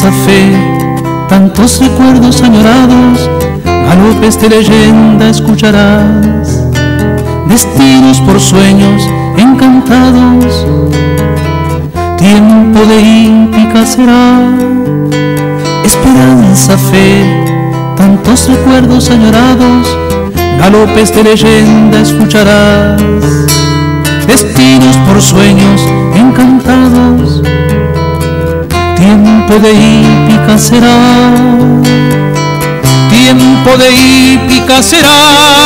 esperanza, fe, tantos recuerdos añorados, galopes de leyenda escucharás, destinos por sueños encantados, tiempo de hípica será. Esperanza, fe, tantos recuerdos añorados, galopes de leyenda escucharás, destinos por sueños encantados, tiempo de hípica será, tiempo de hípica será.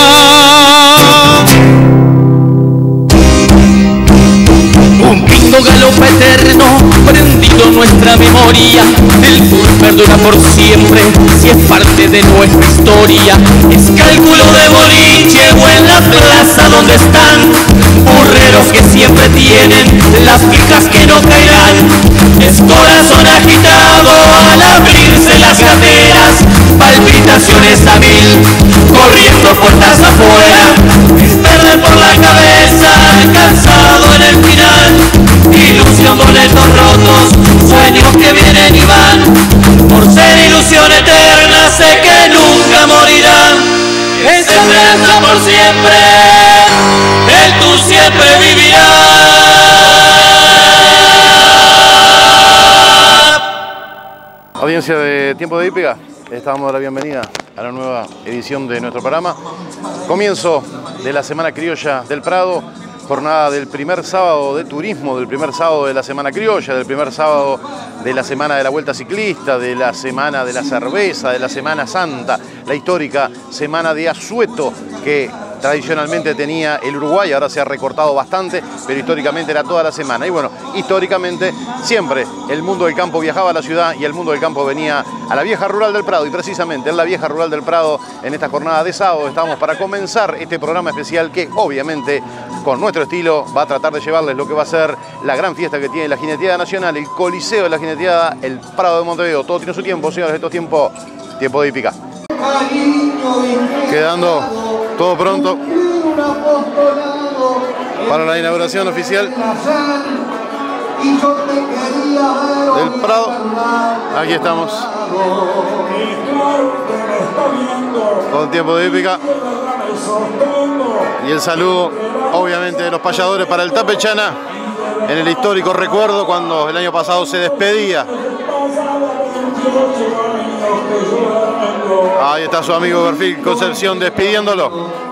Un pingo galope eterno prendido en nuestra memoria, el tour perdura por siempre si es parte de nuestra historia. Es cálculo de boliche o en la plaza donde están burreros que siempre tienen las picas que no caerán. Es corazón agitado al abrirse las gateras, palpitaciones a mil, corriendo puertas afuera. Es verde por la cabeza, cansado en el final, ilusión, boletos rotos, sueños que vienen y van. Por ser ilusión eterna sé que nunca morirán. Esperanza por siempre, el tú siempre vivirás. Audiencia de Tiempo de Hípica, les damos la bienvenida a la nueva edición de nuestro programa. Comienzo de la Semana Criolla del Prado, jornada del primer sábado de turismo, del primer sábado de la Semana Criolla, del primer sábado de la Semana de la Vuelta Ciclista, de la Semana de la Cerveza, de la Semana Santa, la histórica Semana de Asueto que tradicionalmente tenía el Uruguay, ahora se ha recortado bastante, pero históricamente era toda la semana. Y bueno, históricamente siempre el mundo del campo viajaba a la ciudad y el mundo del campo venía a la vieja rural del Prado. Y precisamente en la vieja rural del Prado, en esta jornada de sábado, estamos para comenzar este programa especial que obviamente con nuestro estilo va a tratar de llevarles lo que va a ser la gran fiesta que tiene la Jineteada Nacional, el Coliseo de la Jineteada, el Prado de Montevideo. Todo tiene su tiempo, señores, esto es tiempo de hípica. Quedando todo pronto para la inauguración oficial del Prado. Aquí estamos con Tiempo de Hípica y el saludo obviamente de los payadores para el Tapechana en el histórico recuerdo cuando el año pasado se despedía. Ahí está su amigo Perfil Concepción despidiéndolo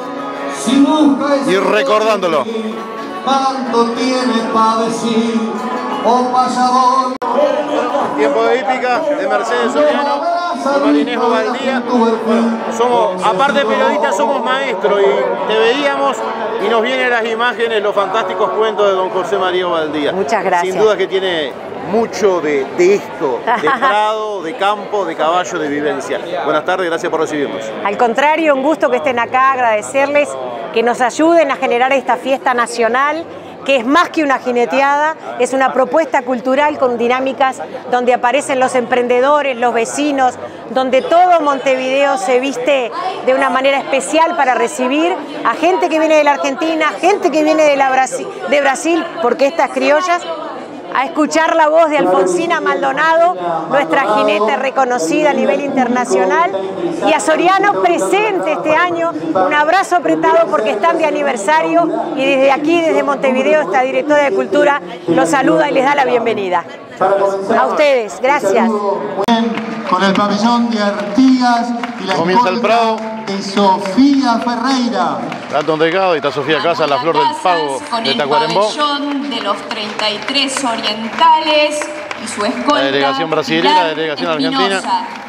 y recordándolo. Tanto tiene para decir, oh payador. Tiempo de Hípica de Mercedes Soriano, Marinejo Valdía. Bueno, somos, aparte de periodistas, somos maestros y te veíamos y nos vienen las imágenes, los fantásticos cuentos de don José María Valdía. Muchas gracias. Sin duda que tiene mucho de esto, de prado, de campo, de caballo, de vivencia. Buenas tardes, gracias por recibirnos. Al contrario, un gusto que estén acá, agradecerles que nos ayuden a generar esta fiesta nacional, que es más que una jineteada, es una propuesta cultural con dinámicas donde aparecen los emprendedores, los vecinos, donde todo Montevideo se viste de una manera especial para recibir a gente que viene de la Argentina, gente que viene de Brasil, porque estas criollas, a escuchar la voz de Alfonsina Maldonado, nuestra jinete reconocida a nivel internacional, y a Soriano presente este año. Un abrazo apretado porque están de aniversario y desde aquí, desde Montevideo, esta directora de Cultura los saluda y les da la bienvenida. A ustedes, gracias. Con el pabellón de Artigas y la Comienza el Prado de Sofía Ferreira. Dalton Delgado y está Sofía Casas, la flor del pago de Tacuarembó. Con el pabellón de los 33 orientales y su escolta. La delegación brasileña, la delegación argentina.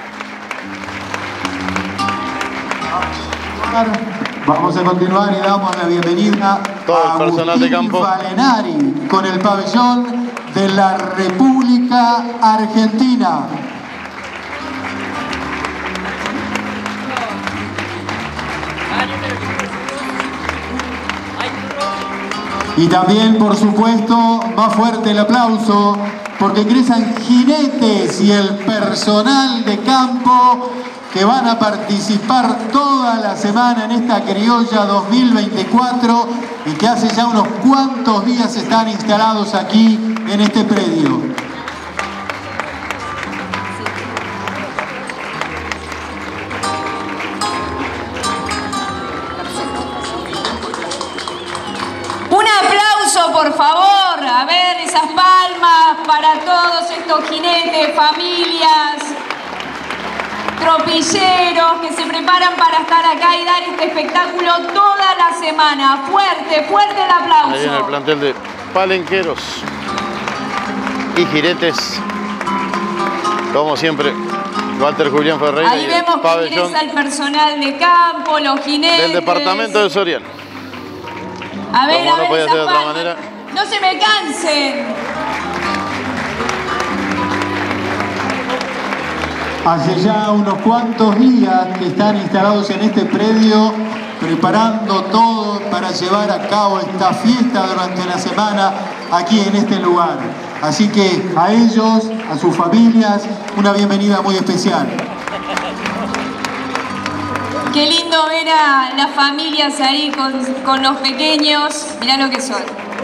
Vamos a continuar y damos la bienvenida todo el a personal de campo Valenari con el pabellón de la República Argentina. Y también, por supuesto, más fuerte el aplauso porque ingresan jinetes y el personal de campo que van a participar toda la semana en esta criolla 2024 y que hace ya unos cuantos días están instalados aquí en este predio. por favor, a ver esas palmas para todos estos jinetes, familias, tropilleros que se preparan para estar acá y dar este espectáculo toda la semana. Fuerte, fuerte el aplauso. Ahí viene el plantel de palenqueros y jinetes, como siempre, Walter Julián Ferreira. Ahí vemos que ingresa el personal de campo, los jinetes. Del departamento de Soriano. A ver, como no podía ser de otra palmas. manera. No se me cansen. Hace ya unos cuantos días que están instalados en este predio, preparando todo para llevar a cabo esta fiesta durante la semana aquí en este lugar. Así que a ellos, a sus familias, una bienvenida muy especial. Qué lindo ver a las familias ahí con los pequeños. Mirá lo que son.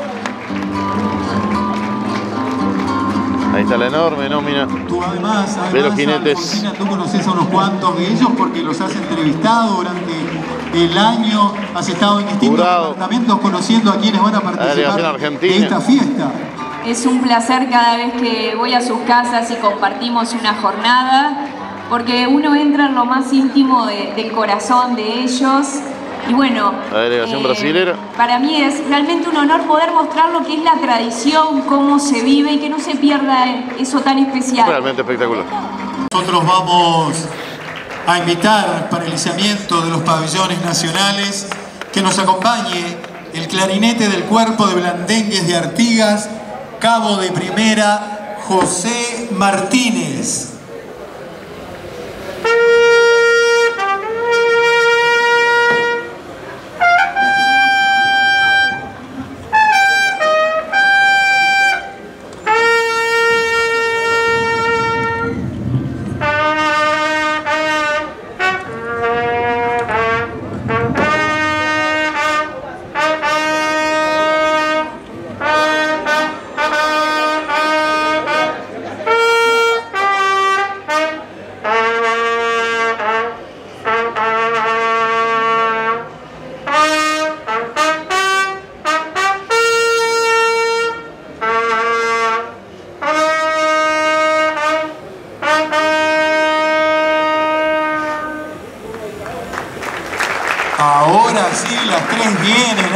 Ahí está la enorme nómina Tú además de los jinetes. Alfonsina, tú conoces a unos cuantos de ellos porque los has entrevistado durante el año. Has estado en distintos departamentos conociendo a quienes van a participar de esta fiesta. Es un placer cada vez que voy a sus casas y compartimos una jornada, porque uno entra en lo más íntimo del corazón de ellos. Y bueno, la delegación brasilera. Para mí es realmente un honor poder mostrar lo que es la tradición, cómo se vive y que no se pierda eso tan especial. Realmente espectacular. Nosotros vamos a invitar para el izamiento de los pabellones nacionales que nos acompañe el clarinete del Cuerpo de Blandengues de Artigas, cabo de primera, José Martínez. Ahora sí, las tres vienen.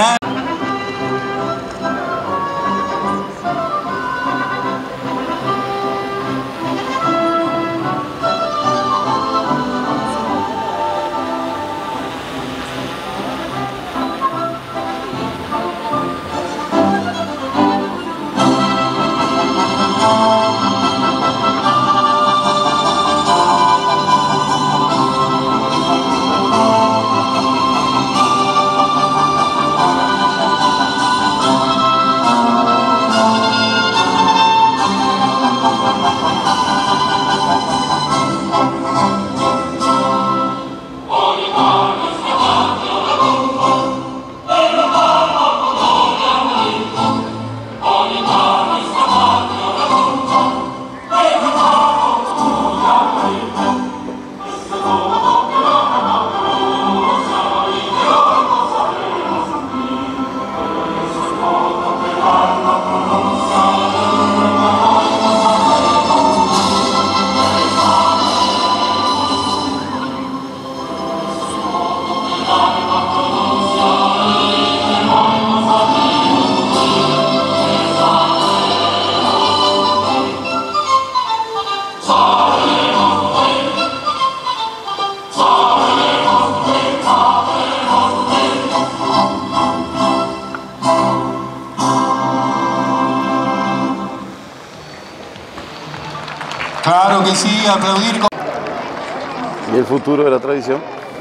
Claro que sí, aplaudir. Y el futuro de la tradición.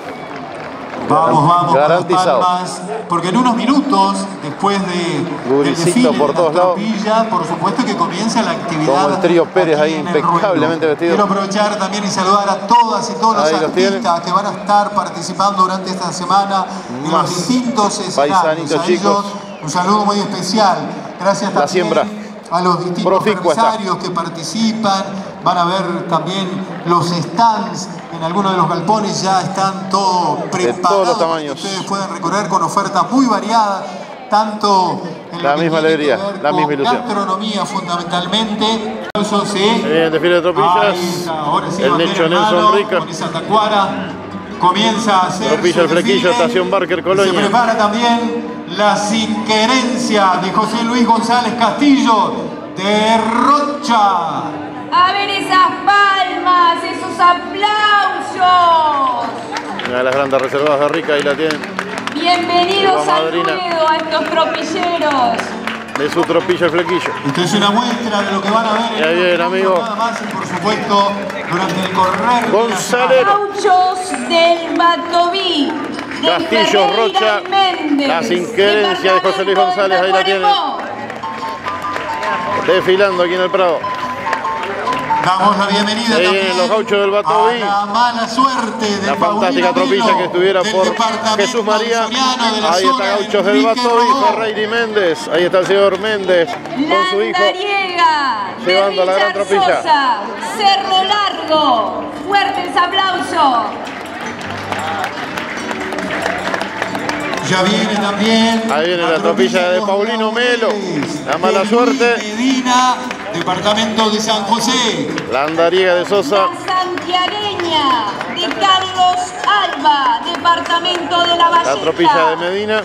Vamos, garantizado. Con las palmas, porque en unos minutos, después del desfile por todos de la lados. tropilla, por supuesto que comienza la actividad. Como el trío Pérez ahí en el impecablemente ruedo. vestido. Quiero aprovechar también y saludar a todas y todos Ahí los los tienen. artistas que van a estar participando durante esta semana en Más los distintos escenarios. paisanitos A chicos. ellos, un saludo muy especial. Gracias La también siembra. a los distintos Proficua está. empresarios que participan. Van a ver también los stands en algunos de los galpones, ya están todo preparado todos los para que tamaños. ustedes puedan recorrer con ofertas muy variadas, tanto La misma alegría, la misma ilusión. Gastronomía fundamentalmente. Eso sí. El desfile de tropillas. Sí, El Necho Nelson Rica. Con esa tacuara comienza a hacer Tropilla el Flequillo, estación Barker, Colonia. Se prepara también la Sinquerencia de José Luis González Castillo de Rocha. A ver esas palmas, esos aplausos. Una de las grandes reservadas de Rica, ahí la tienen. Bienvenidos al ruedo a estos tropilleros. De su tropilla el Flequillo. Esta es una muestra de lo que van a ver. Y ahí viene, amigo. Nada más y por supuesto durante el correr. González. Gauchos del Batoví. Castillo, Rocha. La Sinquerencia de José Luis González, ahí la tienen. Desfilando aquí en el Prado. Damos la bienvenida ahí también vienen los gauchos del Batoví. a la mala suerte de La fantástica tropilla que estuviera por Jesús María. Ahí está Gauchos del Batoví, Ferreira y Méndez. Ahí está el señor Méndez con su hijo. Llevando la gran tropilla. Cerro Largo. Fuertes aplausos. Ya viene también. Ahí viene la tropilla de Paulino Melo. La mala suerte. Medina, departamento de San José. La andariega de Sosa. La santiagueña de Carlos Alba, departamento de La Valleja. La tropilla de Medina.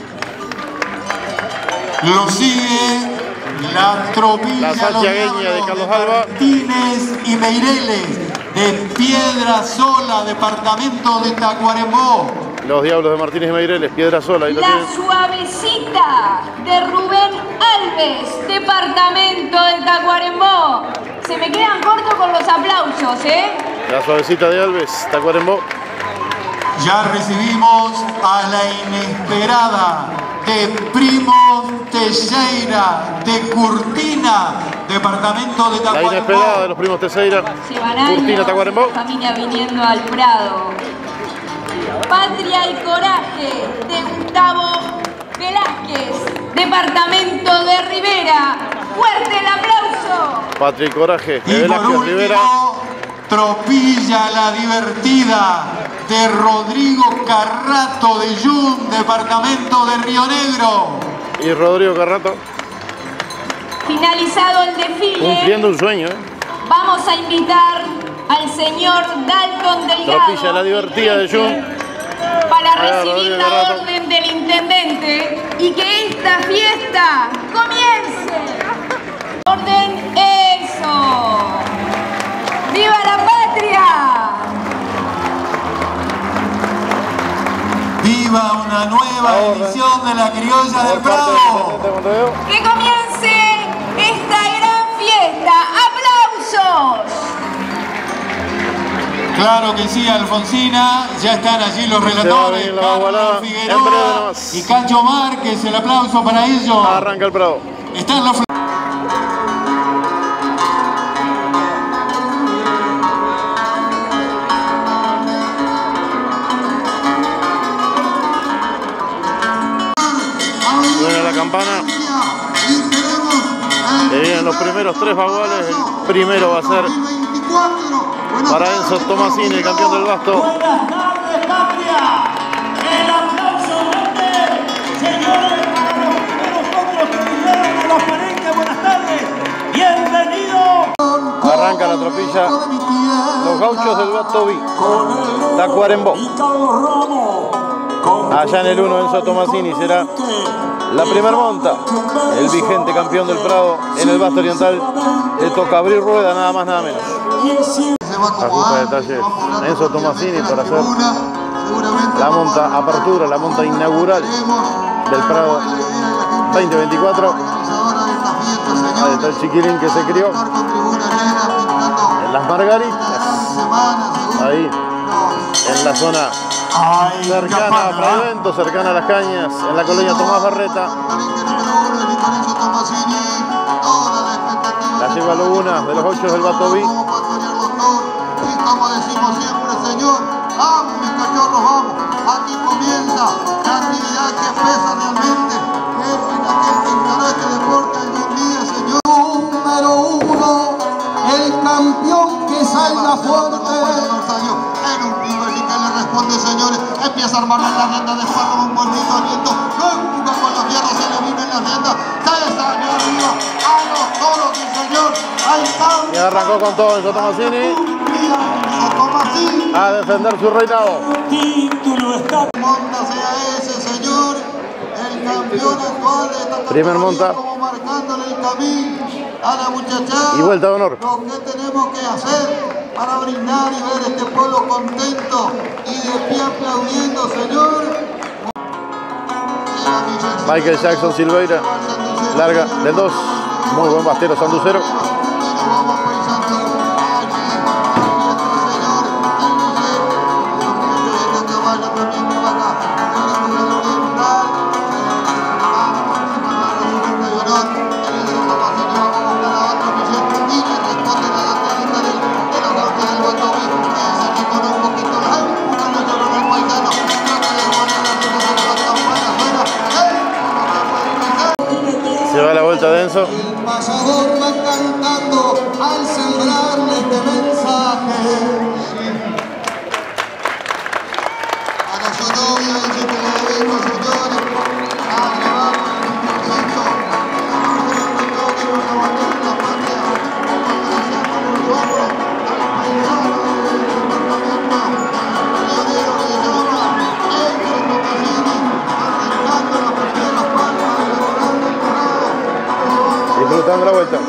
Lo sigue la tropilla. La santiagueña de Carlos Alba. Martínez y Meireles de Piedra Sola, departamento de Tacuarembó. Los Diablos de Martínez y Meireles, Piedra Sola, ahí lo La tienen. Suavecita de Rubén Alves, departamento de Tacuarembó. Se me quedan cortos con los aplausos, ¿eh? La Suavecita de Alves, Tacuarembó. Ya recibimos a la inesperada de Primo Teixeira de Curtina, departamento de La Tacuarembó. inesperada de los primos Teixeira. Llevan años, Curtina, Tacuarembó. familia viniendo al Prado. Patria y Coraje de Gustavo Velázquez, departamento de Rivera. Fuerte el aplauso. Patria y Coraje de Y por Velázquez último, Rivera. Tropilla la Divertida de Rodrigo Carrato de Yun, departamento de Río Negro. Y Rodrigo Carrato Finalizado el desfile, cumpliendo un sueño, ¿eh? vamos a invitar al señor Dalton Delgado. Tropilla la Divertida de Jun. Para Ahí va, recibir Rodrigo la Carrato. orden del intendente y que esta fiesta comience. Orden, eso. ¡Viva la patria! Viva una nueva edición de la Criolla del Prado. Que comience esta gran fiesta. ¡Aplausos! Claro que sí, Alfonsina. Ya están allí los relatores, venir la bagualada. Carlos En breve Figueroa nomás. y Cacho Márquez. El aplauso para ellos. Arranca el Prado. Están los Suena la campana. Y vienen los primeros tres baguales. El primero va a ser para Enzo Tomasini, el campeón del Basto. Buenas tardes, patria. El aplauso grande, señores, para los primeros otros que vinieron a la palenque. Buenas tardes. Bienvenido. Arranca la tropilla. Los Gauchos del Batoví. Tacuarembó. Allá en el 1, Enzo Tomasini será la primer monta. El vigente campeón del Prado en el Basto Oriental. Le toca abrir rueda, nada más, nada menos. Ajusta detalles Enzo Tomasini para hacer la monta apertura, la monta inaugural del Prado 2024. Ahí está el chiquilín que se crió en las Margaritas, ahí en la zona cercana a Fraivento, cercana a Las Cañas, en la colonia Tomás Barreta. La lleva Loguna de los Gauchos del Batoví. Como decimos siempre, Señor, vamos mis cachorros, vamos. Aquí comienza la actividad que pesa realmente. Es en aquel que encaró este deporte algún día, Señor. Número 1, el campeón que salga fuerte. En un tiro así que le responde, señores. Empieza a armar la rienda de Esparro, un bonito aliento. No empuja con los hierros, se le viene en la rienda. Cae Y arrancó con todo Enzo Tomasini a defender su reinado. Monta sea ese señor, el campeón actual de esta Primer monta. como marcándole el camino a la muchachada. Y vuelta de honor. Lo que tenemos que hacer para brindar y ver este pueblo contento y de pie aplaudiendo, señor. Michael Jackson Silveira, larga del 2, muy buen bastero sanducero. Se va la vuelta de Enzo. El pasador va cantando al sembrarle este mensaje. Para su novia dice que le dedico, señores, a grabar el Cristo. Que nos abandone la patria, como gracias por el pueblo, al paisano del departamento, el pionero que se llama Enzo Tomasini, arrancando las primeras palmas del Orlando del Dorado. Disfrutando la vuelta.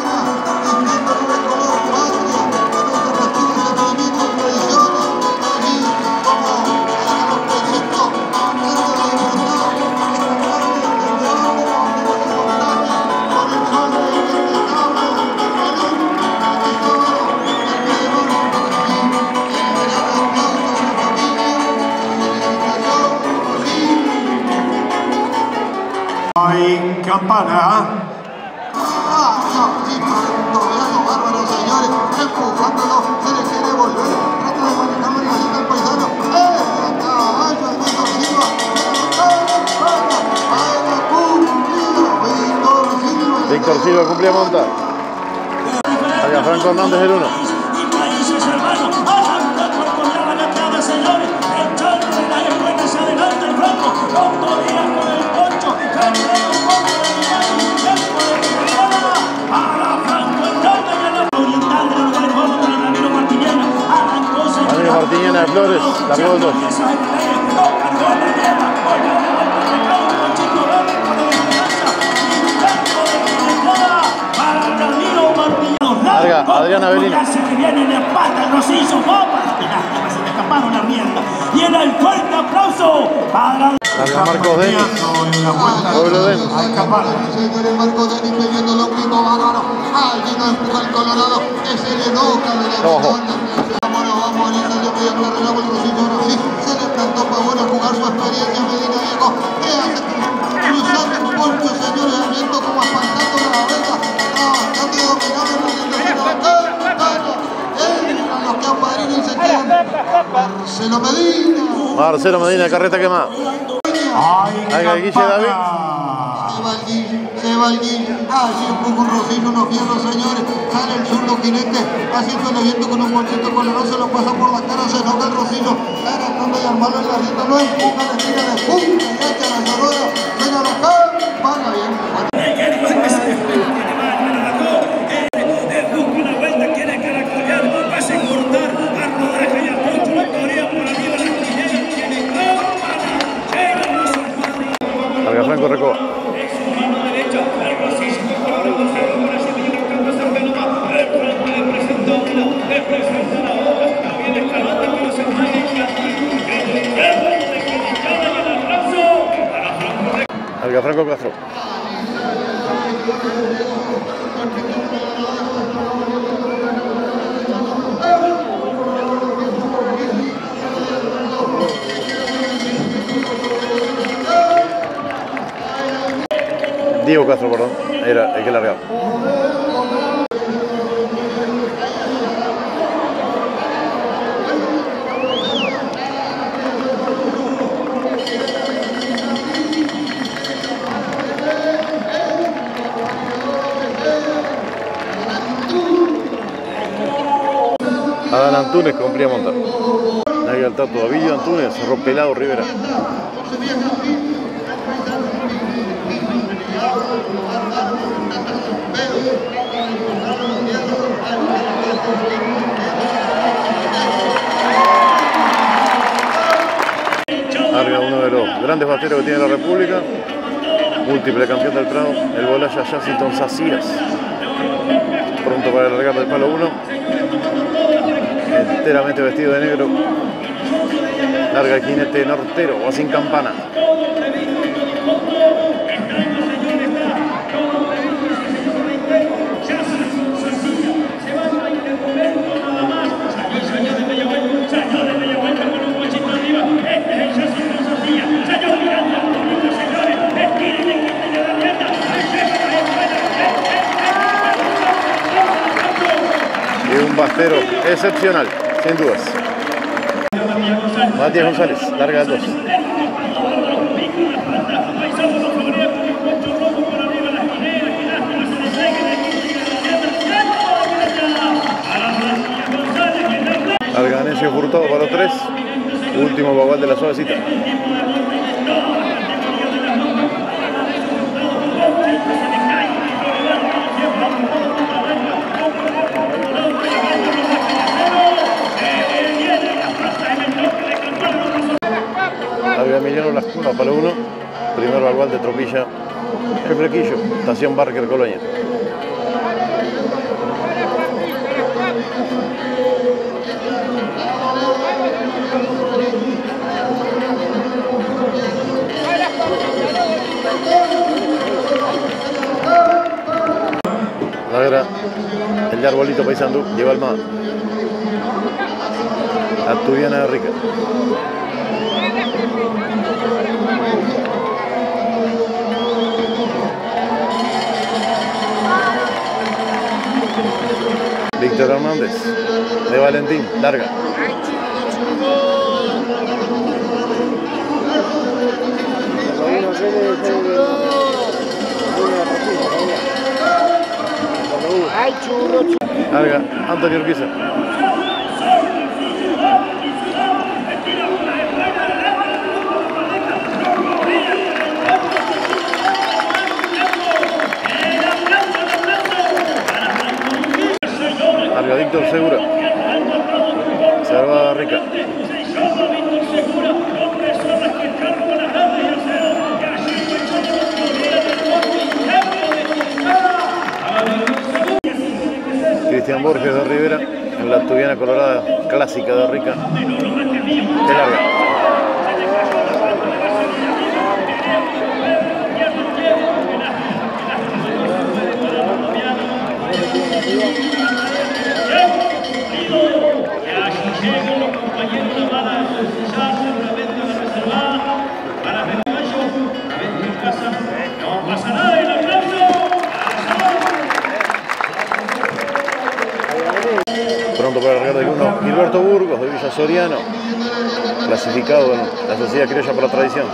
Hay campana. Bárbaro, señores, empujándolo, se le quiere volver, trata de manejarlo y así el paisano, caballo, Víctor Silva, Víctor Silva cumplía monta. Allá Franco Hernández el 1. Y países hermanos, arrancando a correr la ganada, señores, echándole las escuelas adelante el Franco, los Díaz con el poncho, Fernando con el Milán, tiempo de primera, para Franco Hernández y a la oriental de los lugares bajos con el Ramiro Martiniana, arrancó Ramiro Martiniana de Flores, largó el 2. lo cargó la lleva, oye, la vuelta de Claudio Conchito López con la esperanza, intento de Quinetera, para Ramiro Martiniana. Larga Adriana Bellini. Casi que viene de pata el Rocillo, ¡opa! Lástima, se le escaparon la mierda. Y era el fuerte aplauso para... Larga Marcos Denis. Pueblo Denis. señores, Marcos Denis pidiendo los picos bárbaros, alguien no empuja el Colorado, que se le enoja de la persona. Vamos, en esa le pidió que arreglaba el Rocillo, ahora sí, se le plantó para bueno jugar su experiencia Medina Diego, que hace cruzando un golpe, señores, abriendo como espantando la venta, bastante dominado en la gente, los que apadrinan y se quedan. Marcelo Medina. Marcelo Medina, carreta quemada. Ahí Guille David. Se va el Guille. Allí empuja un Rocillo, unos fierros, señores. Sale el zurdo jinete, haciendo el viento con un bolsito colorado, se lo pasa por la cara, se enoja el Rocillo. Tratando de armarlo en la rienda, lo empuja, le tira de punta, y echa la llorona. Venga la campana, bien. Una vuelta, quiere caracolear, pase cortar, a rodaje y a poncho, la correa por arriba, la cordillera, tiene cámara, llega los soldados. Larga Franco Recoba. Es su mano derecha, el Rocillo, por ahora Gonzalo, por así venir un campo cercano, el Franco le presenta una, le presenta la otra, también escalante, pero se mueve y aquí, el izquierdo, de Quinitana y el abrazo, para Franco Recoba. Larga Franco Castro. Diego Castro, perdón, era el que largaba. Adán Antunes cumplía montar. Ahí el Tato Davillo Antunes, cerró Pelado Rivera. grandes bateros que tiene la República. Múltiple campeón del Prado, el Bolaya Jacinton Sacías. Pronto para el regate del palo 1. Enteramente vestido de negro. Larga el jinete nortero o sin campana. Y un bastero excepcional, sin dudas. Matías González, larga el 2. Larga Necio Furtado para los 3. Último bagual de la suavecita. Larga Emiliano Las Cunas para 1. Primer bagual de Tropilla. El Flequillo, estación Barker Colonia. Larga el de Arbolito Paisandú, lleva Almada. Asturiana de Rica. Víctor Hernández de Valentín, larga. Larga Antonio Urquiza. Larga Víctor Segura. Salvada Rica. Cristian Borges de Rivera en la Asturiana Colorada clásica de Rica. Qué larga. Pronto para el regalo del 1, Gilberto Burgos de Villa Soriano, clasificado en la Sociedad Criolla por la Tradición.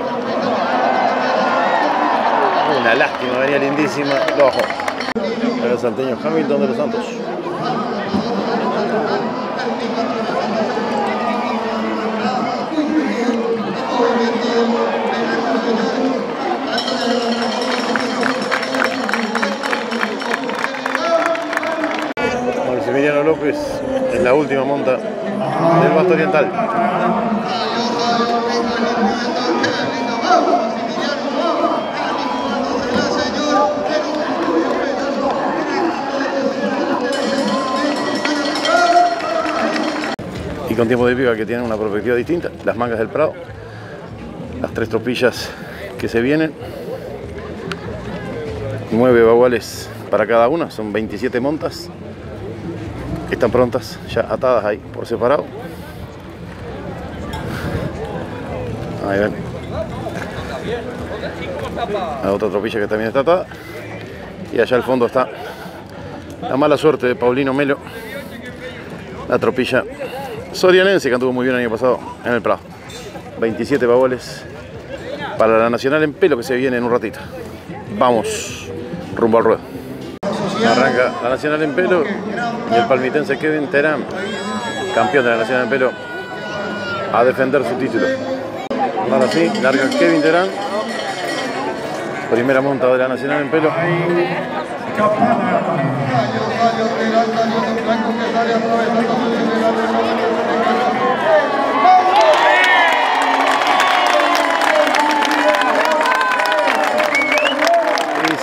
Una lástima, venía lindísima, lo bajó. El salteño Hamilton de los Santos. Maximiliano López en la última monta del Basto Oriental. Y con tiempo de pica que tienen una perspectiva distinta, las mangas del Prado, las 3 tropillas que se vienen, 9 baguales para cada una, son 27 montas. Están prontas, ya atadas ahí por separado. Ahí ven. La otra tropilla que también está atada. Y allá al fondo está la mala suerte de Paulino Melo, la tropilla sorianense que anduvo muy bien el año pasado en el Prado. 27 baguales para la Nacional en Pelo que se viene en un ratito. Vamos rumbo al ruedo. Arranca la Nacional en Pelo y el palmitense Kevin Terán, campeón de la Nacional en Pelo, a defender su título. Ahora sí, larga Kevin Terán, primera monta de la Nacional en Pelo.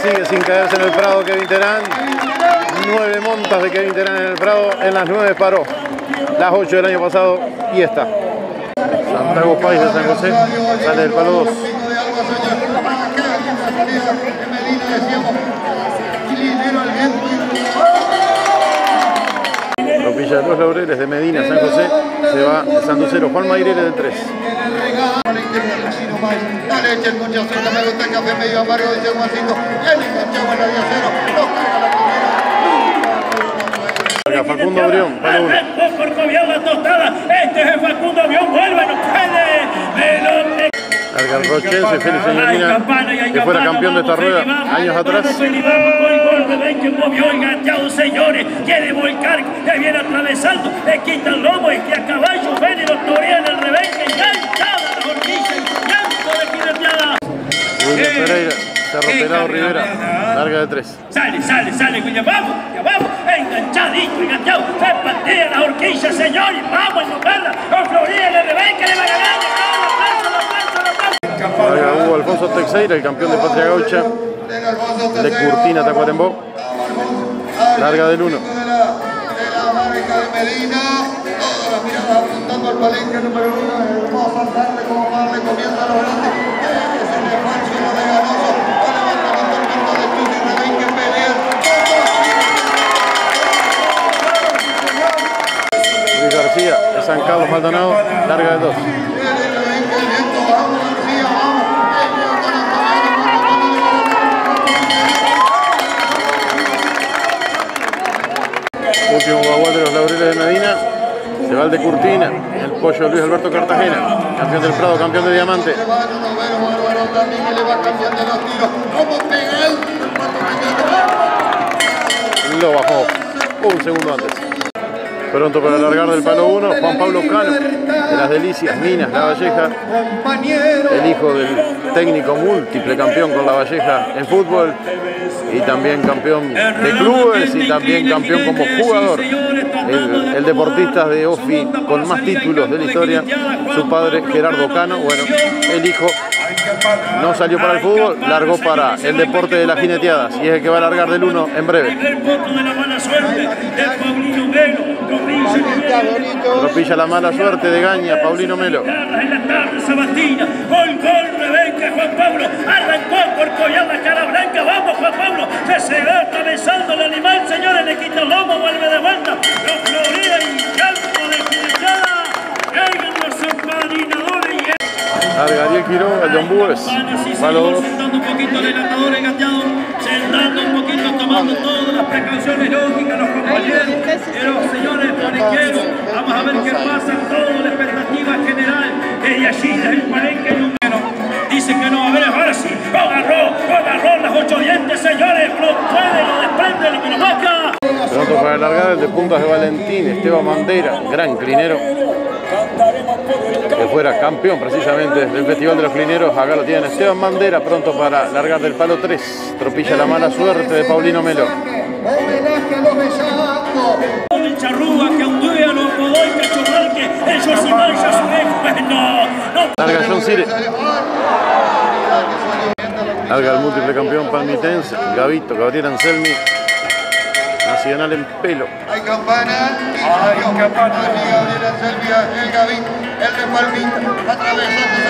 sigue sin caerse en el Prado Kevin Terán. 9 montas de Kevin Terán en el Prado. En las 9 paró. Las 8 del año pasado y esta. Santiago Páez de San José sale del palo 2. Tropilla de los Laureles de Medina, San José. Se va el sanducero Juan Mairere del 3. La leche, el mucho azúcar, me gusta el café medio amargo, dice Juancito. El enganchado en la día cero. Los caga la primera. Facundo Brión, palo 1. Por cobiar la tostada. Este es el Facundo Brión, vuelve, no puede. Larga el rochense Félix Señorina, que fuera campeón de esta rueda años atrás. Que movió el gateado, señores, quiere volcar, que viene atravesando, le quita el lomo y que a caballo ven y lo torea en el rebenque, enganchada la horquilla, llanto de jineteada. William Pereira, Cerro Pelado Rivera, larga de 3. Sale, William, vamos, enganchadito y gateado, se patea la horquilla, señores, vamos a moverla, con Florida en el rebenque, le va ganando, Larga Hugo Alfonso Teixeira, el campeón de Patria Gaucha, de Curtina Tacuarembó. Larga del 1. De la marca de Medina, todas las miradas apuntando al palenque número 1. Hermosa tarde, como más le comienza los grandes. Es el esfuerzo de Ganoso. Va levantando el quinto de Cruz y Rebenque pelea. Luis García, de San Carlos Maldonado, larga de 2. Último bagual de los Laureles de Medina. Se va el de Curtina, el pollo Luis Alberto Cartagena, campeón del Prado, campeón de Diamante. Lo bajó un segundo antes. Pronto para alargar del palo 1, Juan Pablo Cano, de las Delicias, Minas, La Valleja, el hijo del técnico múltiple campeón con La Valleja en fútbol y también campeón de clubes y también campeón como jugador. El deportista de OFI con más títulos de la historia, su padre Gerardo Cano, bueno, el hijo no salió para el fútbol, largó para el deporte de las jineteadas y es el que va a largar del 1 en breve. Tropilla la mala suerte de Gaña, Paulino Melo. En la tarde sabatina, gol, Rebenque, Juan Pablo, arrancó por collar la cara blanca, vamos Juan Pablo, que se va atravesando el animal, señores, le quita el lomo, vuelve de vuelta, los Florida y campo de jineteada, cargan los empadrinadores y Larga Ariel Quiroga, el John Búes, palo 2. sentando un poquito el atador engañado, sentando un poquito, tomando todas las precauciones lógicas, los compañeros, pero señores palenqueros, vamos a ver qué pasa, toda la expectativa general, que de allí desde el palenque número, dice que no, a ver, ahora sí, lo agarró las 8 dientes, señores, lo puede, lo desprende, lo que nos marca. Pronto para largar el de Puntas de Valentín, Esteban Bandera, gran clinero, que fuera campeón precisamente del Festival de los Clineros. Acá lo tienen Esteban Bandera, pronto para largar del palo 3. Tropilla la mala suerte de Paulino Melo. Homenaje a los bellancos. El charrúa que ondea los Godoy, que Churralque, el Yosimar, Yosimar, no. Larga John Cire. Larga el múltiple campeón palmitense, Gavito, Gabriel Anselmi. Nacional en pelo. Hay campana. Gabriel Anselmi, el Gavín, el de Palmita, atravesando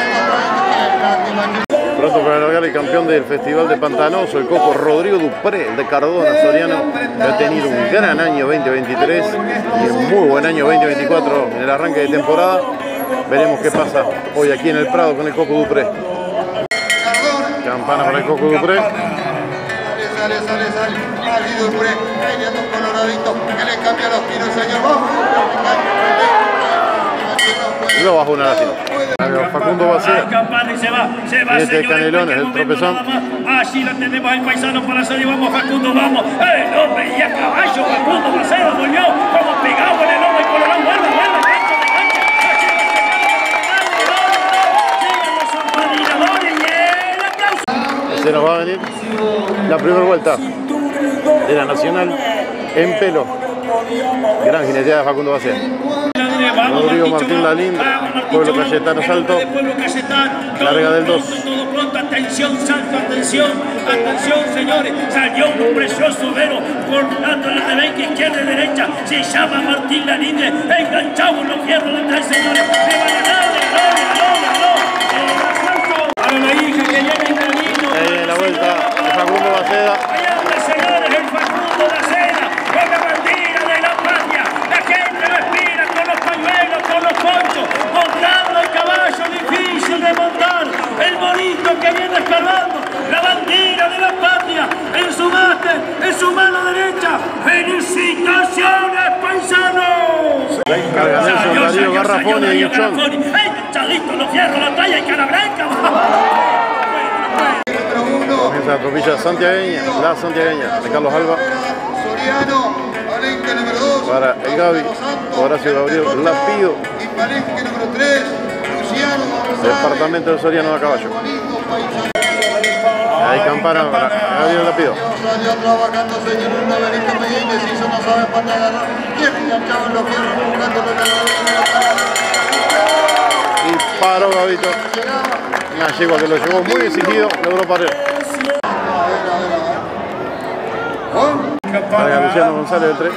el Pronto para alargar el campeón del Festival de Pantanoso, el cojo Rodrigo Dupré, el de Cardona, Soriano, que ha tenido un gran año 2023 y un muy buen año 2024 en el arranque de temporada. Veremos qué pasa hoy aquí en el Prado con el cojo Dupré. Campana para el cojo Dupré. Sale. Allí Dupré, ahí viendo un coloradito que le cambia los tiros, señor. Vamos. Lo bajó una latina. Facundo Bacía. Y se va, Este de Canelones, el tropezón. Allí lo tenemos el paisano para salir, vamos Facundo, vamos. El hombre y a caballo, Facundo Bacía volvió como pegado en el hombre y colorado, vuelve, gancho de gancho. Siguen los empadrinadores y el aplauso. Se nos va a venir la primera vuelta de la Nacional en pelo. Gran jineteada de Facundo Bacía. Rodrigo Martín Lalín, Pueblo Cayetano Salto, larga del 2. Atención, Santo, atención, atención, señores. Salió un precioso vero cortando la rebenca izquierda y derecha. Se llama Martín Laninde. Enganchado en los fierros de atrás, señores. Le van a darle, para la hija que viene en camino. La vuelta de Facundo Baceda. Allá donde, señores, el Facundo Baceda, con la bandera de la patria. La gente lo espera con los pañuelos, con los ponchos, montando el caballo difícil de montar. El bonito que viene escalando la bandera de la patria en su mate, en su mano derecha. ¡Felicitaciones, paisanos! Carga Nelson, Darío Garrafón y Guichón. Chadito, los fierros, la talla y cara blanca. Comienza la tropilla santiagueña, la santiagueña de Carlos Alba. Soriano, Palenque número 2. Para el Gaby, Horacio Gabriel Lapido. Y Palenque número 3, Luciano González. Departamento de Soriano a caballo. Ahí campana para Gabriel Lapido. Salió trabajando, señor, un novelito Medellín, hizo, no sabe para agarrar. Bien enganchado en los fierros, buscándolo en la Y paró Gabito. Una yegua que lo llevó muy exigido, logró parar. Para Luciano González del 3.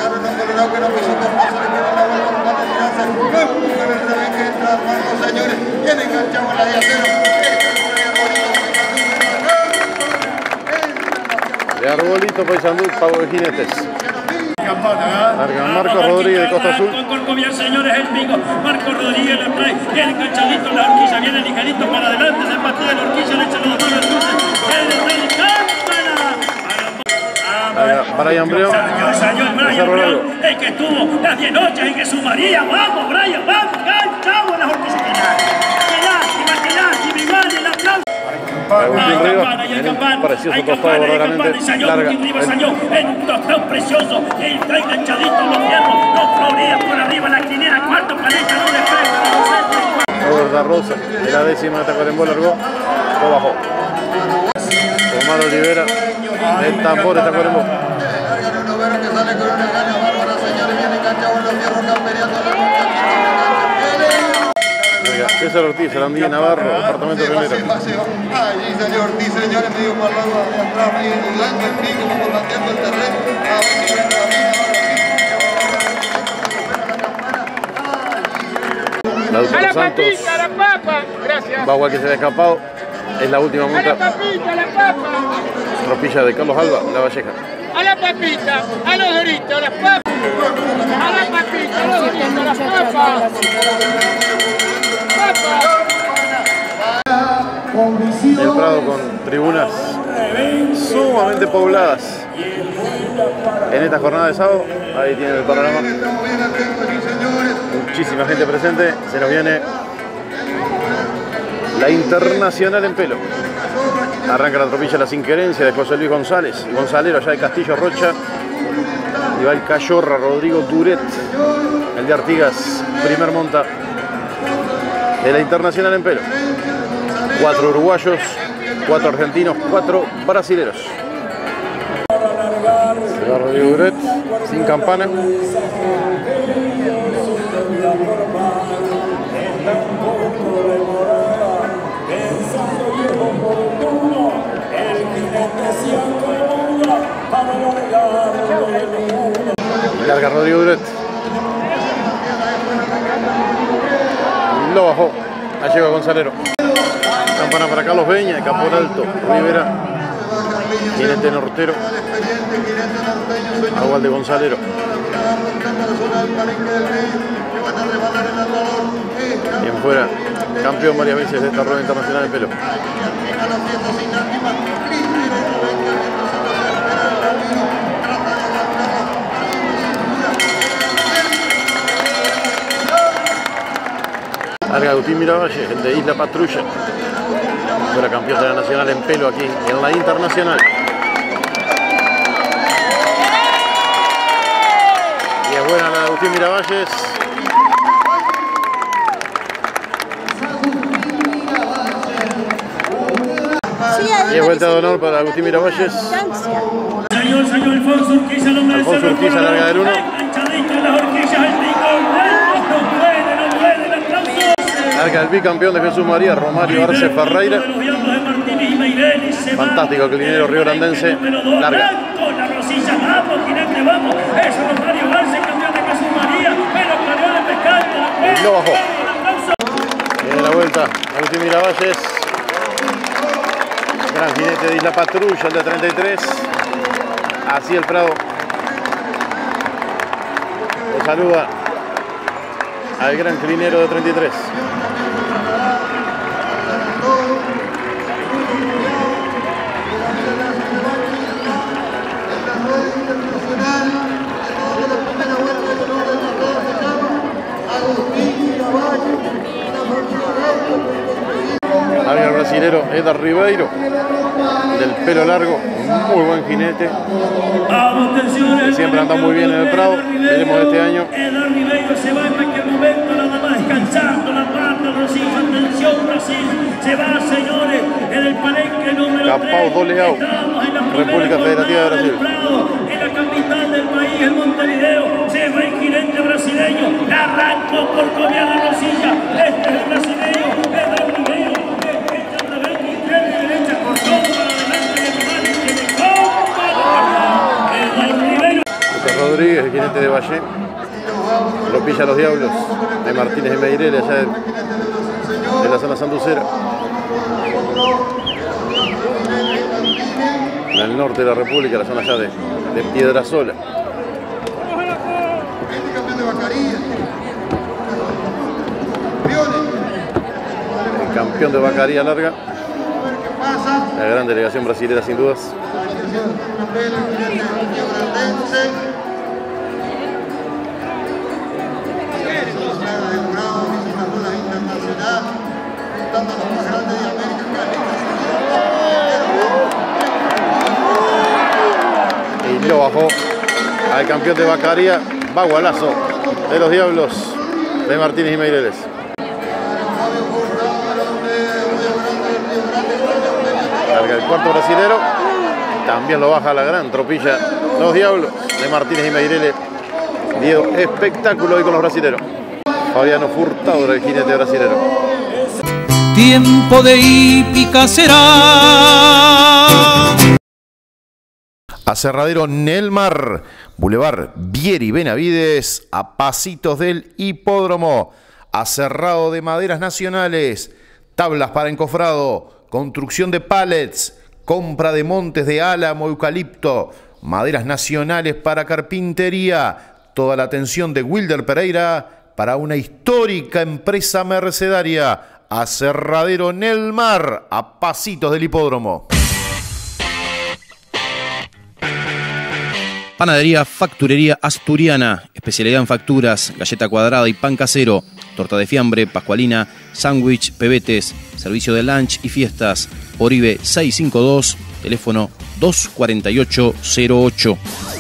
De Arbolito, Paysandú, Pago de Jinetes. Larga Marcos Rodríguez de Costa Azul. Con señores, el pico. Marcos Rodríguez lo trae. Viene enganchadito en la horquilla, viene ligerito para adelante. Se empató de la horquilla, le echa los dos al cruce. Brian Breón. Salió el Brian Breón, el que estuvo las 10 noches, el que sumaría. Vamos, Brian, vamos. Enganchado en las horquillas. Qué lástima, igual el aplauso. Agustín Rivas, en un precioso tostado verdaderamente larga. En un tostado precioso, el está enganchadito en los fierros, los florea por arriba la quinera, cuarto paleta, no le frena, Robert Da Rosa, de la décima de Tacuarembó largó, lo bajó. Omar Olivera, el tambor de Tacuarembó. César Ortiz, Arandía Navarro, departamento primero. Allí salió Ortiz, señores, medio por lado de atrás, medio dudando el pico, como planteando el terreno. A ver si ven la Lautaro a la Santos, papita, a la papa. Gracias. Bagua que se había escapado. Es la última A la monta. papita, a la papa. Tropilla de Carlos Alba, La Valleja. A la papita, a los doritos, a las papas. A la papita, a los doritos, a las papas. El Prado con tribunas sumamente pobladas en esta jornada de sábado. Ahí tienen el panorama. Muchísima gente presente. Se nos viene la Internacional en pelo. Arranca la tropilla La Sinquerencia de José Luis González y Gonzalero allá de Castillo Rocha. Y va el Cayorra Rodrigo Duret, el de Artigas, primer monta de la Internacional en pelo. 4 uruguayos, 4 argentinos, 4 brasileros. Se va Rodrigo Duret, sin campana. Larga Rodrigo Duret. Lo bajó. Ahí llega Gonzalero. Campana para Carlos Beña, de Capón Alto, Rivera. Jinete Nortero. Agual de Gonzalero. Bien fuera. Campeón varias veces de esta rueda internacional de pelo. Larga Agustín Miravalle, el de Isla Patrulla. Fuera campeón de la Nacional en pelo aquí en la Internacional. Y es buena la de Agustín Miravalles. Y es vuelta de honor para Agustín Miravalles. Señor Alfonso Urquiza, el hombre de Alfonso Cerro Urquiza, larga del 1. enganchadito en las horquillas, el pico. No puede, el aplauso. Larga el bicampeón de Jesús María, Romario Arce Ferreira. Fantástico clinero riograndense. Larga. Y lo bajó. Viene la vuelta Agustín Miravalles. Gran jinete de Isla Patrulla, el de 33. Así el Prado. Lo saluda al gran clinero de 33. Había el brasilero Edgar Ribeiro, del pelo largo, muy buen jinete. Siempre anda muy bien en el Prado. Veremos este año. Edgar Ribeiro se va en aquel momento, nada más descansando la parte del Brasil. Atención, Brasil. Se va, señores, en el palenque número 3. Capao Doleao, República Federativa de Brasil. En la capital del país, en Montevideo, se va el jinete brasileño. Arrancó por copiar la Rosilla. Este es el brasileño, Edgar Ribeiro. Lucas Rodríguez, el jinete de Valle. Lo pilla Los Diablos de Martínez y Meirelle, allá de la zona sanducera. En el norte de la República, la zona allá de Piedrasola. El campeón de Vacaría larga. La gran delegación brasilera, sin dudas. Y lo bajó al campeón de Vacaría, Bagualazo de Los Diablos de Martínez y Meireles. Carga el cuarto brasilero. También lo baja la gran tropilla Los Diablos de Martínez y Meirelle. Dio espectáculo hoy con los brasileros. Fabiano Furtado era el jinete brasilero. Tiempo de hípica será. Aserradero Nelmar, Boulevard Vieri Benavides, a pasitos del hipódromo. Aserrado de maderas nacionales, tablas para encofrado, construcción de pallets, compra de montes de álamo, eucalipto, maderas nacionales para carpintería. Toda la atención de Wilder Pereira para una histórica empresa mercedaria. Aserradero Nelmar, a pasitos del hipódromo. Panadería Facturería Asturiana, especialidad en facturas, galleta cuadrada y pan casero, torta de fiambre, pascualina, sándwich, pebetes, servicio de lunch y fiestas. Oribe 652, teléfono 24808.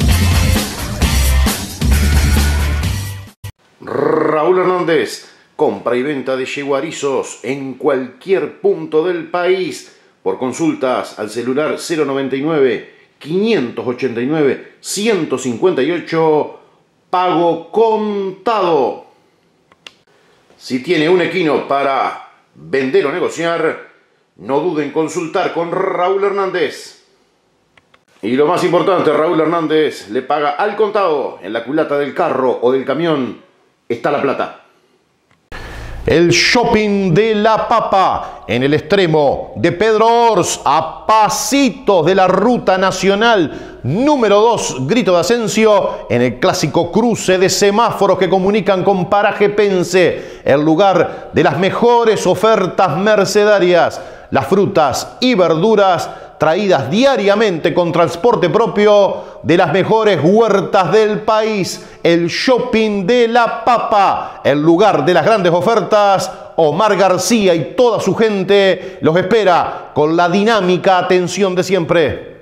Raúl Hernández, compra y venta de yeguarizos en cualquier punto del país. Por consultas al celular 099-589-158, pago contado. Si tiene un equino para vender o negociar, no duden en consultar con Raúl Hernández. Y lo más importante, Raúl Hernández le paga al contado. En la culata del carro o del camión está la plata. El shopping de La Papa, en el extremo de Pedro Ors, a pasitos de la ruta nacional número 2, Grito de Asensio, en el clásico cruce de semáforos que comunican con Paraje Pense, el lugar de las mejores ofertas mercedarias, las frutas y verduras traídas diariamente con transporte propio de las mejores huertas del país. El shopping de La Papa, el lugar de las grandes ofertas. Omar García y toda su gente los espera con la dinámica atención de siempre.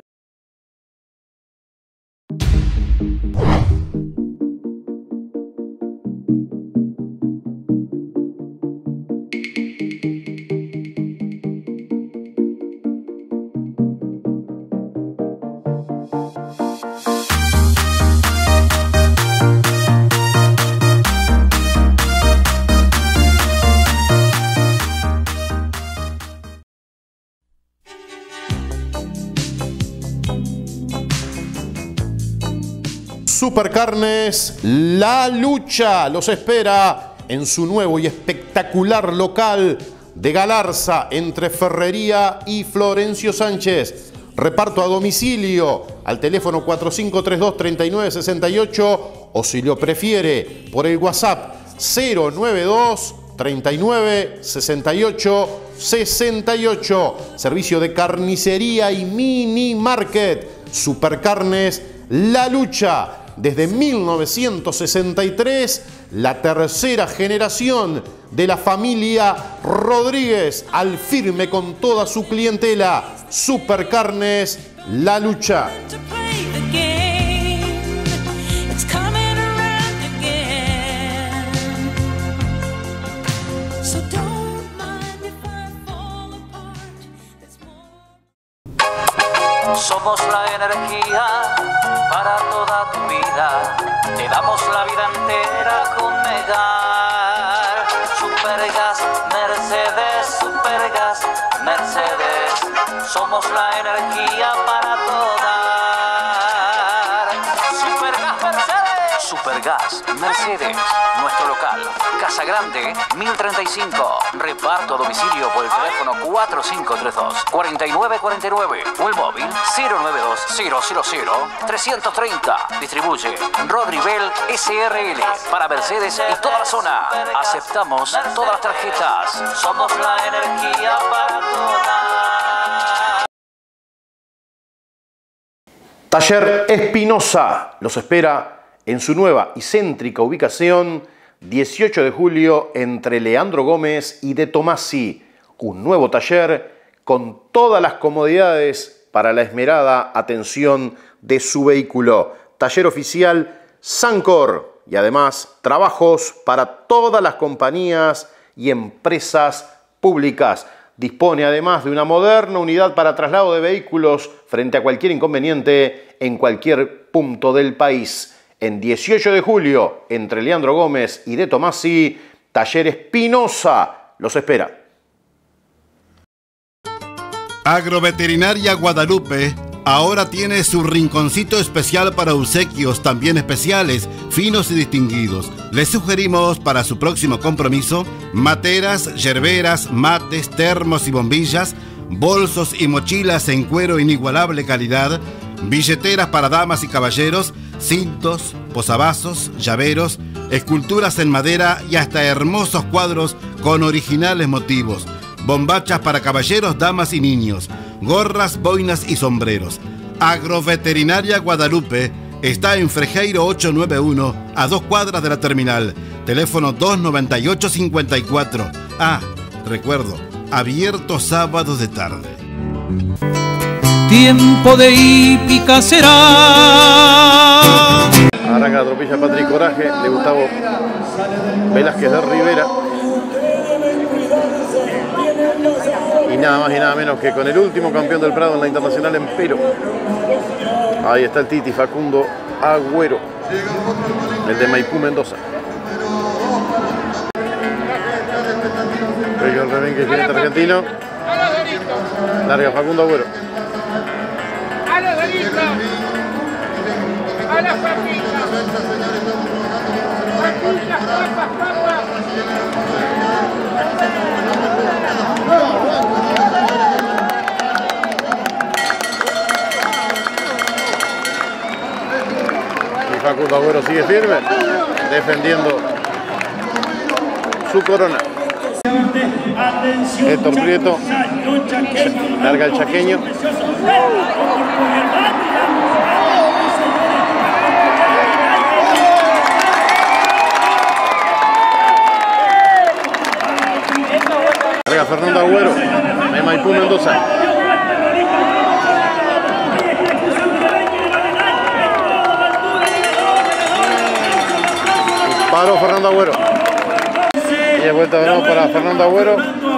Supercarnes La Lucha los espera en su nuevo y espectacular local de Galarza entre Ferrería y Florencio Sánchez. Reparto a domicilio al teléfono 4532-3968 o si lo prefiere por el WhatsApp 092 39 68 68. Servicio de carnicería y mini market. Supercarnes La Lucha. Desde 1963, la tercera generación de la familia Rodríguez, al firme con toda su clientela. Supercarnes La Lucha. Somos la energía para toda tu vida. Te damos la vida entera con Megar. Supergas, Mercedes, Supergas, Mercedes. Somos la energía para toda. Supergas, Mercedes. Supergas, Mercedes. Nuestro local, Casa Grande, 1035. Reparto a domicilio por el teléfono 4532-4949 o el móvil 092-000-330. Distribuye Rodrivel SRL para Mercedes y toda la zona. Aceptamos todas las tarjetas. Somos la energía para todas. Taller Espinosa los espera en su nueva y céntrica ubicación, 18 de julio, entre Leandro Gómez y De Tomasi. Un nuevo taller con todas las comodidades para la esmerada atención de su vehículo. Taller oficial Sancor y además trabajos para todas las compañías y empresas públicas. Dispone además de una moderna unidad para traslado de vehículos frente a cualquier inconveniente en cualquier punto del país. En 18 de julio, entre Leandro Gómez y De Tomasi, Taller Espinosa los espera. Agroveterinaria Guadalupe ahora tiene su rinconcito especial para obsequios también especiales, finos y distinguidos. Les sugerimos para su próximo compromiso materas, yerberas, mates, termos y bombillas, bolsos y mochilas en cuero inigualable calidad, billeteras para damas y caballeros, cintos, posavasos, llaveros, esculturas en madera y hasta hermosos cuadros con originales motivos, bombachas para caballeros, damas y niños, gorras, boinas y sombreros. Agroveterinaria Guadalupe está en Frejeiro 891, a 2 cuadras de la terminal. Teléfono 298-54. Ah, recuerdo, abierto sábados de tarde. Tiempo de hípica será. Arranca la tropilla Patrick Coraje de Gustavo Velázquez de Rivera. Y nada más y nada menos que con el último campeón del Prado en la Internacional en Pero. Ahí está el Titi Facundo Agüero, el de Maipú, Mendoza. El rebenque jinete argentino. Larga Facundo Agüero. A los delitos, a las papitas, papitas, papas, papas. Y Facundo Agüero sigue firme, defendiendo su corona. Héctor Prieto, larga el chaqueño. Larga Fernando Agüero, de Maipú, Mendoza. Paró Fernando Agüero. Y de vuelta de nuevo para Fernando Agüero.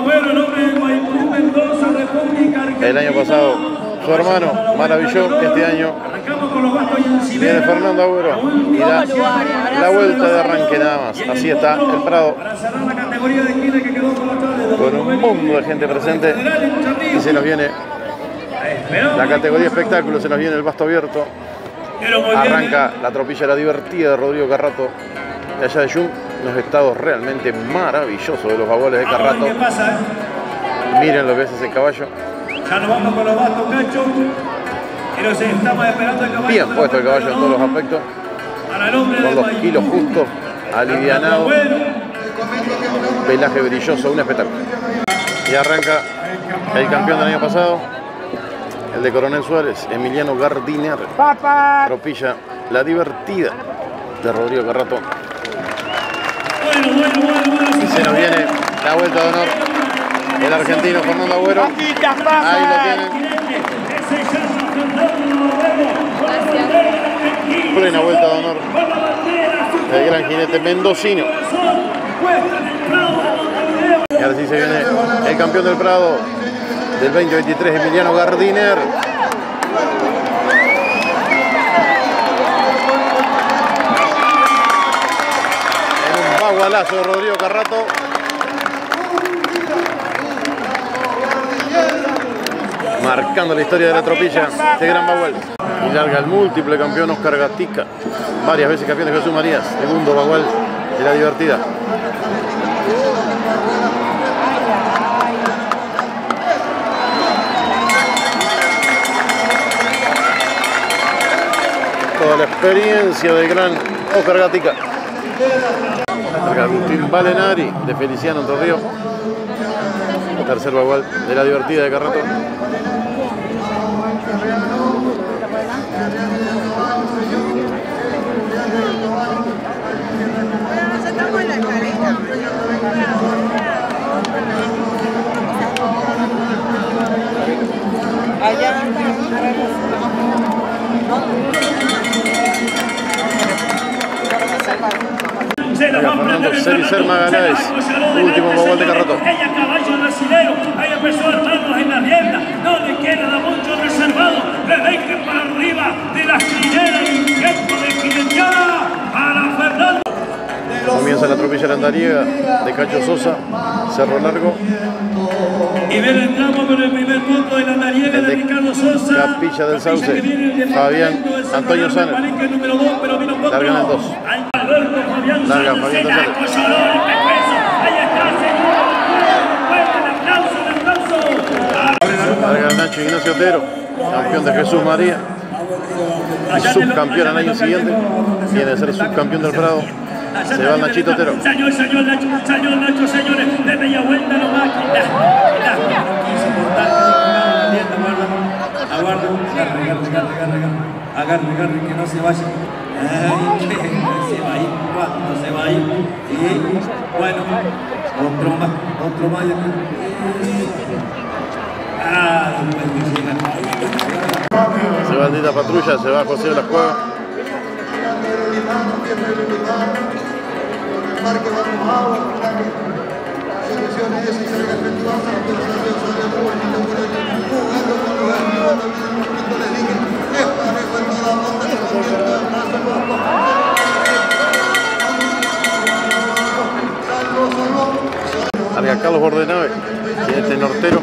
El año pasado su hermano maravilló, este año viene Fernando Agüero y da la vuelta de arranque nada más. Así está el Prado, con un mundo de gente presente, y se nos viene la categoría espectáculo, se nos viene el Basto Abierto Arranca la tropilla La Divertida de Rodrigo Carrato, de allá de Jung. Unos estados realmente maravillosos de los baguales de Carrato. ¿Qué pasa? Miren lo que es ese caballo. Ya nos vamos con los bastos, Cacho. Y nos estamos esperando el caballo. Bien puesto el caballo en todos los aspectos. Con los kilos justos, alivianado. Pelaje brilloso, un espectáculo. Y arranca el campeón del año pasado, el de Coronel Suárez, Emiliano Gardiner. Tropilla La Divertida de Rodrigo Carrato. Y se nos viene la vuelta de honor. El argentino Fernando Agüero. Ahí lo tienen. Plena vuelta de honor del gran jinete mendocino. Y ahora sí se viene el campeón del Prado del 2023, Emiliano Gardiner. En un bagualazo de Rodrigo Carrato. Marcando la historia de la tropilla, este gran bagual. Y larga el múltiple campeón Oscar Gatica, varias veces campeón de Jesús Marías, segundo bagual de La Divertida. Toda la experiencia del gran Oscar Gatica. Larga Agustín Valenari de Feliciano Entre Ríos. Tercer bagual de La Divertida de Carrato. Fernando Cericer Magaláes, último bagual de Carrato. Ella caballo brasilero, ahí empezó a armarnos en la rienda, no le queda mucho reservado, le dejen para arriba de la esquinera y tiempo de jineteada para Fernando. Comienza la tropilla Landariega de Cacho Sosa, Cerro Largo. Y bien entramos con el primer punto de Landariega de Ricardo Sosa. Capilla del Sauce, Fabián Antonio Saner. Largan el 2. Larga Fabián González. Larga el Nacho Ignacio Otero, campeón de Jesús María. Y subcampeón al año siguiente. Viene a ser subcampeón del Prado. Se va el Nachito Otero. Salió el Nacho, señores. De media vuelta nomás. Aguarda. Agarre, que no se vaya. Se va a ir, cuando se va a ir. Y bueno, otro más. Se va Aldita Patrulla, se va José de las Cuevas. Larga Carlos Bordenave, jinete nortero.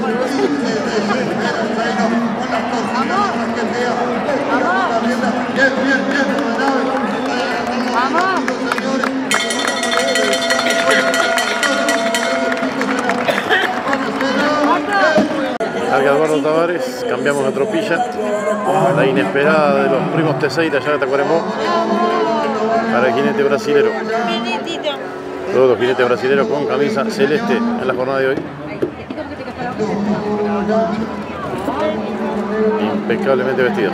Larga Eduardo Tavares, cambiamos de tropilla. La inesperada de los primos Teseira allá de Tacuarembó. Para el jinete brasilero. Todos los jinetes brasileños con camisa celeste en la jornada de hoy. Impecablemente vestidos.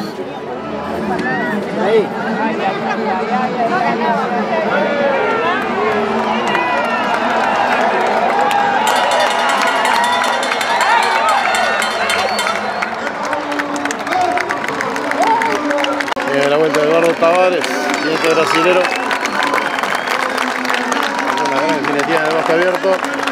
Viene la vuelta de Eduardo Tavares, jinete brasilero. Jineteada en el bosque abierto.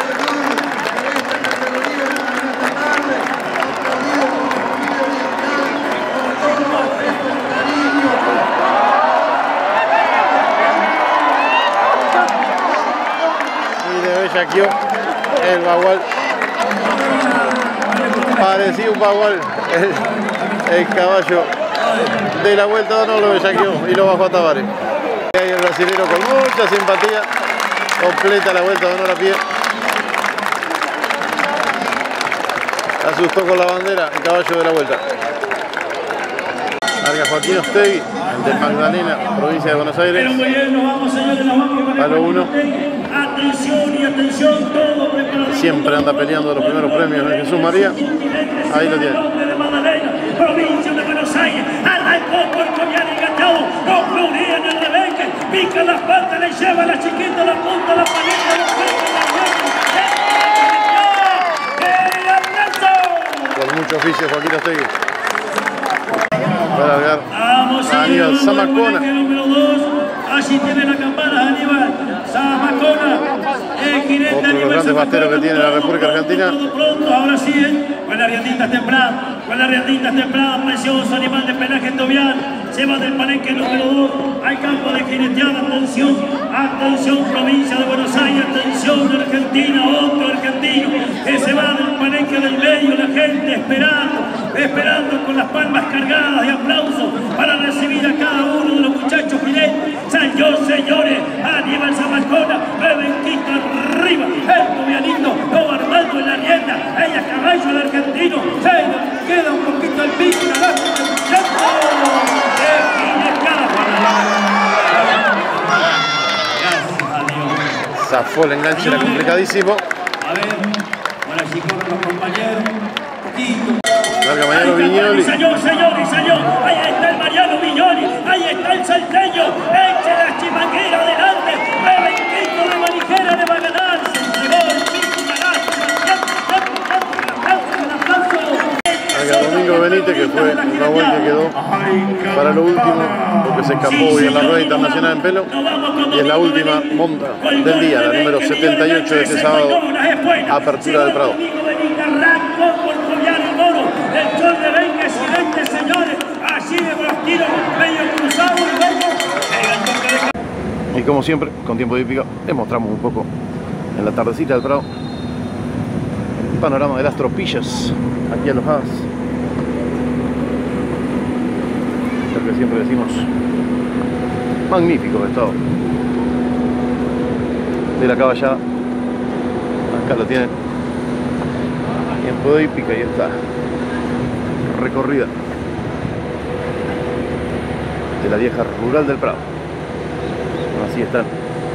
Y de bellaqueó el bagual. Parecía un bagual el caballo de la vuelta de honor lo bellaqueó y lo bajó a Tavares. Y ahí el brasilero con mucha simpatía completa la vuelta de honor a pie. Asustó con la bandera el caballo de la vuelta. Larga Joaquín Ostegui, el de Magdalena, provincia de Buenos Aires. Pero muy bien, nos vamos, señores, la banca. A lo 1. Atención y atención, todo preparado. Siempre anda peleando los primeros premios de Jesús María. Ahí lo tiene. De Magdalena, provincia de Buenos Aires. Arrancó por Comiar enganchado. No fluía en el rebeque. Pica las patas, le lleva la chiquita, la punta, la paleta, la frente, la Con mucho oficio Joaquín Ostegui. Para largar vamos, Aníbal Zamacona. Número 2. Allí tiene la campana Aníbal Zamacona. Otro de los grandes basteros que tiene la República Argentina. Pronto, ahora sí, con las rienditas tempradas, precioso animal de pelaje tobiano. Se va del palenque número 2 al campo de jineteada. Atención, atención, provincia de Buenos Aires, atención, Argentina, otro argentino que se va del palenque del medio, la gente esperando con las palmas cargadas de aplausos para recibir a cada uno de los muchachos jinetes. Señores, Aníbal Zamacona, rebenquito arriba, el tobianito, no armando en la rienda, ella caballo al argentino, se queda un poquito el pico, Zafó el enganche, era complicadísimo. A ver, por allí corren los compañeros, un poquito. Larga Mariano Viñoli. Señor, ahí está el Mariano Viñoli, ahí está el salteño, eche la chimanguera adelante, rebenquito de Marijera le va a ganar, se entregó el pico, Larga Domingo Benítez, que fue una vuelta que quedó para lo último, porque se escapó hoy en la rueda internacional en pelo, y es la última monta del día, la número 78 de este sábado, apertura del Prado. El chor de Bengue, excelente, señores. Allí de los tiros medio cruzados y luego Y como siempre, con tiempo de hípica, les mostramos un poco en la tardecita del Prado el panorama de las tropillas aquí alojadas. Lo que siempre decimos, magnífico estado de la caballada. Acá lo tienen. Tiempo de hípica y está recorrida de la vieja rural del Prado. Así están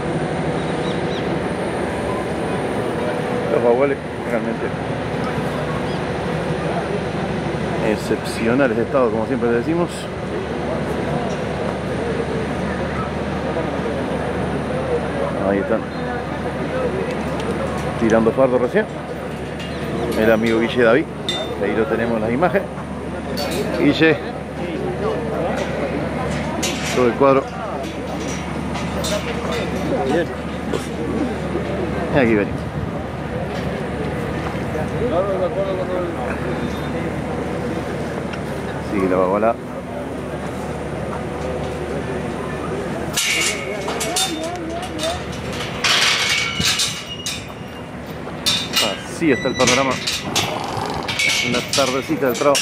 los baguales, realmente excepcionales de estado, como siempre les decimos. Ahí están tirando fardo recién el amigo Guille David, ahí lo tenemos en las imágenes. Guille, todo el cuadro. Y aquí venimos. Sigue la baguala. Así está el panorama en la tardecita del Prado.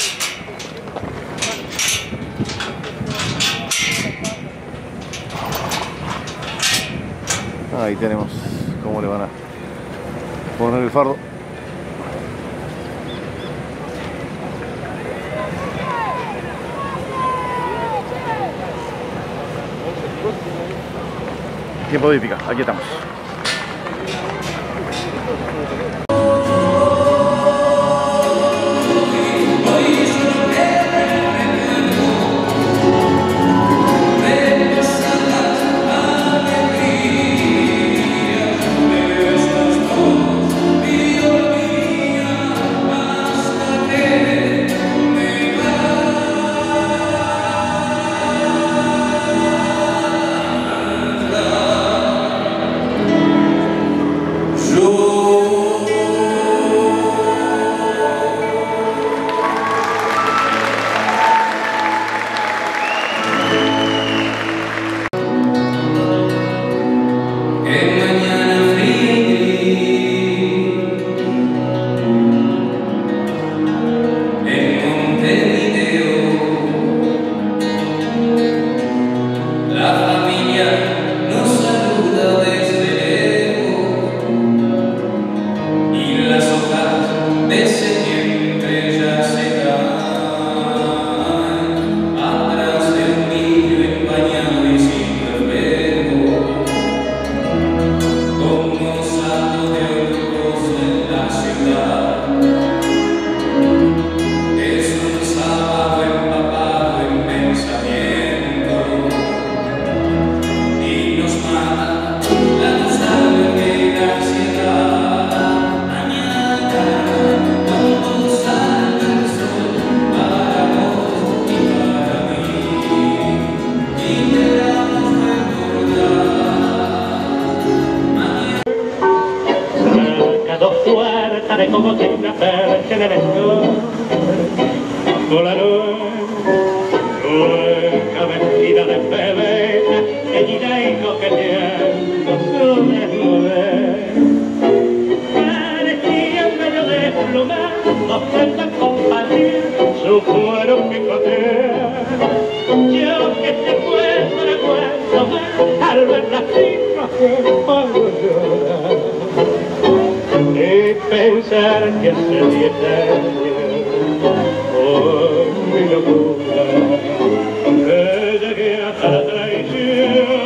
Ahí tenemos cómo le van a poner el fardo. Tiempo de hípica, aquí estamos. como sin hacerse en el estómago, bajo la nube, nunca vestida de pebeta, ella y coqueteando su desnudez. Parecía medio desplumado, ofrenda compartir su cuero picotea. Yo que te cuento, le cuento más, al ver las cifras que puedo llorar. Y pensar que hace 10 años, por mi locura, que llegué hasta la traición.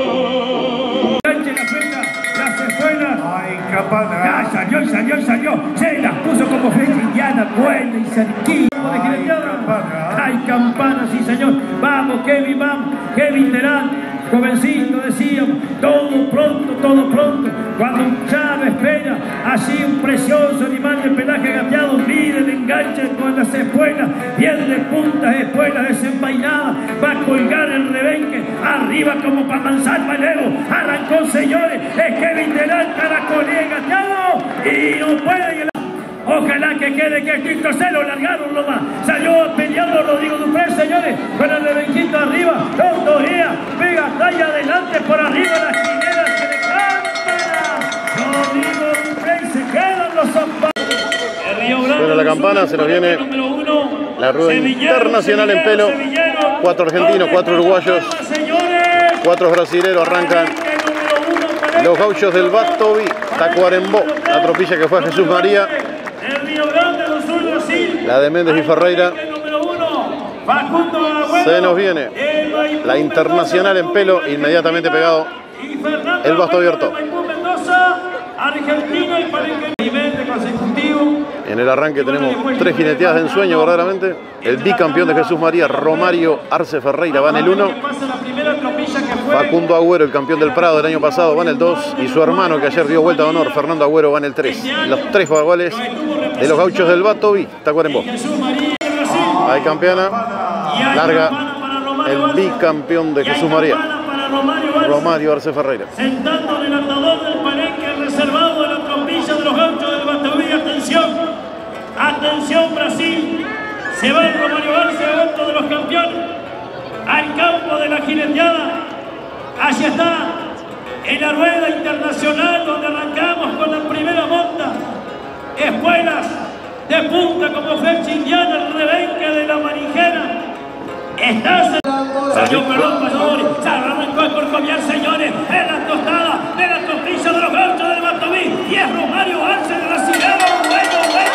Las escuelas. Ay, campana. Ya salió. Se las puso como flecha indiana, buena y cerquilla. Ay, campana, sí, señor. Vamos, Kevin Terán. Jovencito, decíamos, todo pronto, cuando un chavo espera, así un precioso animal de pelaje gateado, mide el enganche con las espuelas, bien de puntas, espuelas desenvainadas, va a colgar el rebenque, arriba como para lanzar malero, arrancó, señores, es Kevin Terán, caracolea gateado, y no puede. Ojalá que quede que Cristo se lo largaron nomás. Salió peleando Rodrigo Dupré, señores, con el rebenquito arriba. Tontoría, pega, talla adelante por arriba las chineras que le cantan. Rodrigo Dupré y se quedan los zapatos. Suena la campana, se nos viene la rueda internacional en pelo. 4 argentinos, 4 uruguayos, 4 brasileros arrancan. Los gauchos del Batovi, Tacuarembó, la tropilla que fue a Jesús María. La de Méndez y Ferreira. Se nos viene la internacional en pelo, inmediatamente pegado el basto abierto. En el arranque tenemos 3 jineteadas de ensueño verdaderamente. El bicampeón de Jesús María, Romario Arce Ferreira, va en el 1. Facundo Agüero, el campeón del Prado del año pasado, va en el 2. Y su hermano, que ayer dio vuelta de honor, Fernando Agüero, va en el 3. Los 3 goles de los gauchos del Batovi, Tacuarembó. Hay campeona, larga el bicampeón de Jesús María, Romario Arce Ferreira. Sentando en el atador del palenque reservado de la trompilla de los gauchos del Batovi. Atención Brasil, se va el Romario Arce, otro de los campeones, al campo de la jineteada. Allí está, en la rueda internacional donde arrancamos con la primera monta. Espuelas de punta como flecha indiana, el rebenque de la manijera. Salió, perdón, pasadores, se arrancó el corcoviar, señores, en la tostada de la tortilla de los gauchos del Batovi. Y es Romario Arce, el brasilero, bueno.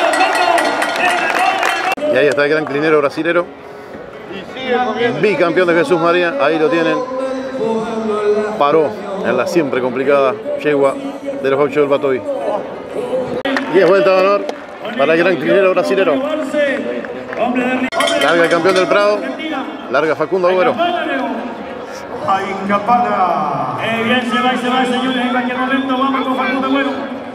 Y ahí está el gran clinero brasilero, bicampeón de Jesús María, ahí lo tienen. Paró en la siempre complicada yegua de los gauchos del Batovi. 10 vueltas de honor para el gran clinero brasilero. Larga el campeón del Prado, larga Facundo Agüero. Ay, campana. Bien, se va, señores, en cualquier momento vamos con Facundo Agüero.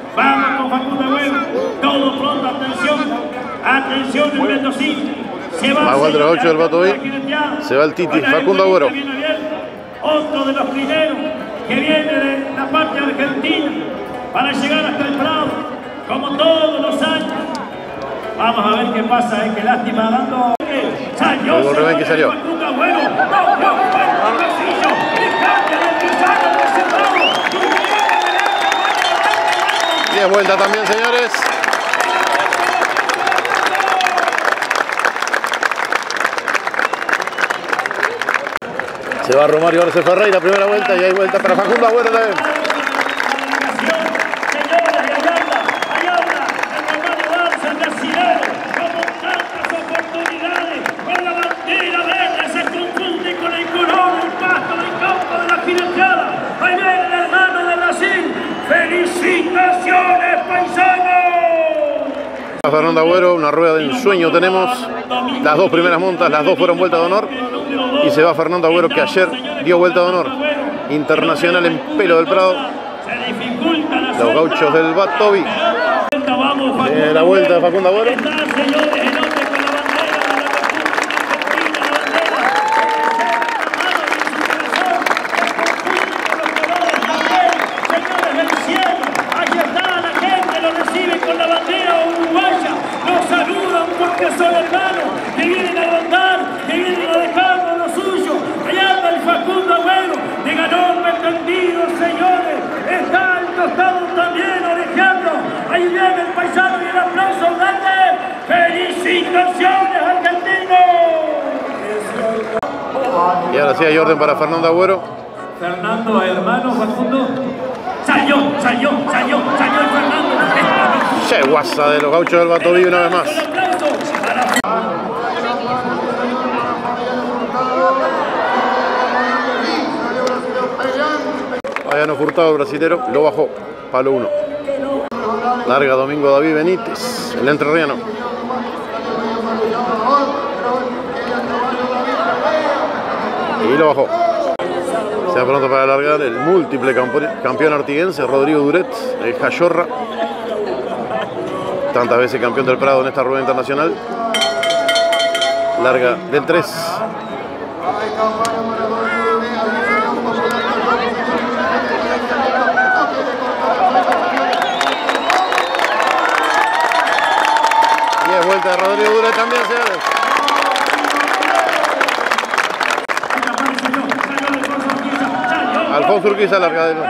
Todo pronto, atención el Mendocín. Se va el de los gauchos del Batovi, se va el Titi, Facundo Agüero. Otro de los primeros que viene de la parte argentina para llegar hasta el Prado, como todos los años. Vamos a ver qué pasa, qué lástima dando. Salió, el Rebenque salió. 10 vueltas también, señores. Se va Romario Arce Ferreira, primera vuelta, y hay vuelta para Facundo Agüero también. ¡Felicitaciones, paisanos! Fernando Agüero, una rueda de ensueño tenemos. Las 2 primeras montas, las 2 fueron vuelta de honor. Y se va Fernando Agüero, que ayer dio vuelta de honor. Internacional en pelo del Prado. Los gauchos del Batovi. La vuelta de Facundo Agüero. Ahí está, la gente lo recibe con la bandera uruguaya. ¡Felicitaciones, argentinos! Y ahora sí hay orden para Fernando Agüero. Fernando, hermano Facundo. Salió el Fernando. Che, guasa de los gauchos del Batoví una vez más. Mariano Furtado, el brasilero, lo bajó, palo 1. Larga Domingo David Benítez, el entrerriano. Y lo bajó. Sea pronto para alargar el múltiple campeón artiguense, Rodrigo Duret, el Jayorra. Tantas veces campeón del Prado en esta rueda internacional. Larga del 3. Vuelta de Rodrigo Duret también, señores. Alfonso Urquiza, larga de nuevo.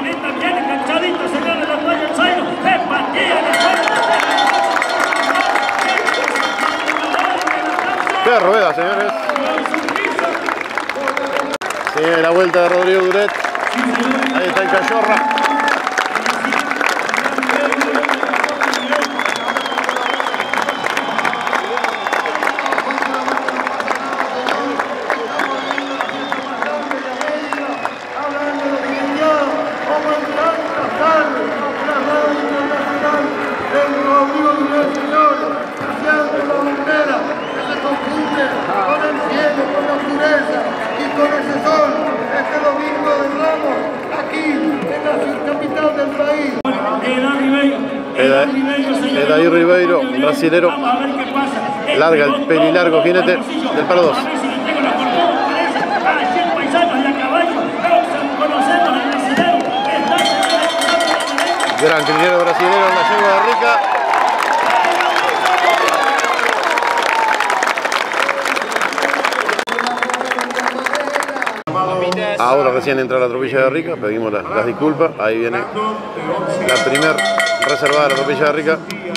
¡Qué rueda, señores! Sigue la vuelta de Rodrigo Duret. Ahí está el Cachorra. Edair Ribeiro, brasilero, larga el pelilargo jinete del palo 2. Gran trinero brasilero en la yegua de Rica. Ahora recién entra la tropilla de Rica, pedimos las disculpas. Ahí viene la primera reservada de la tropilla de Rica.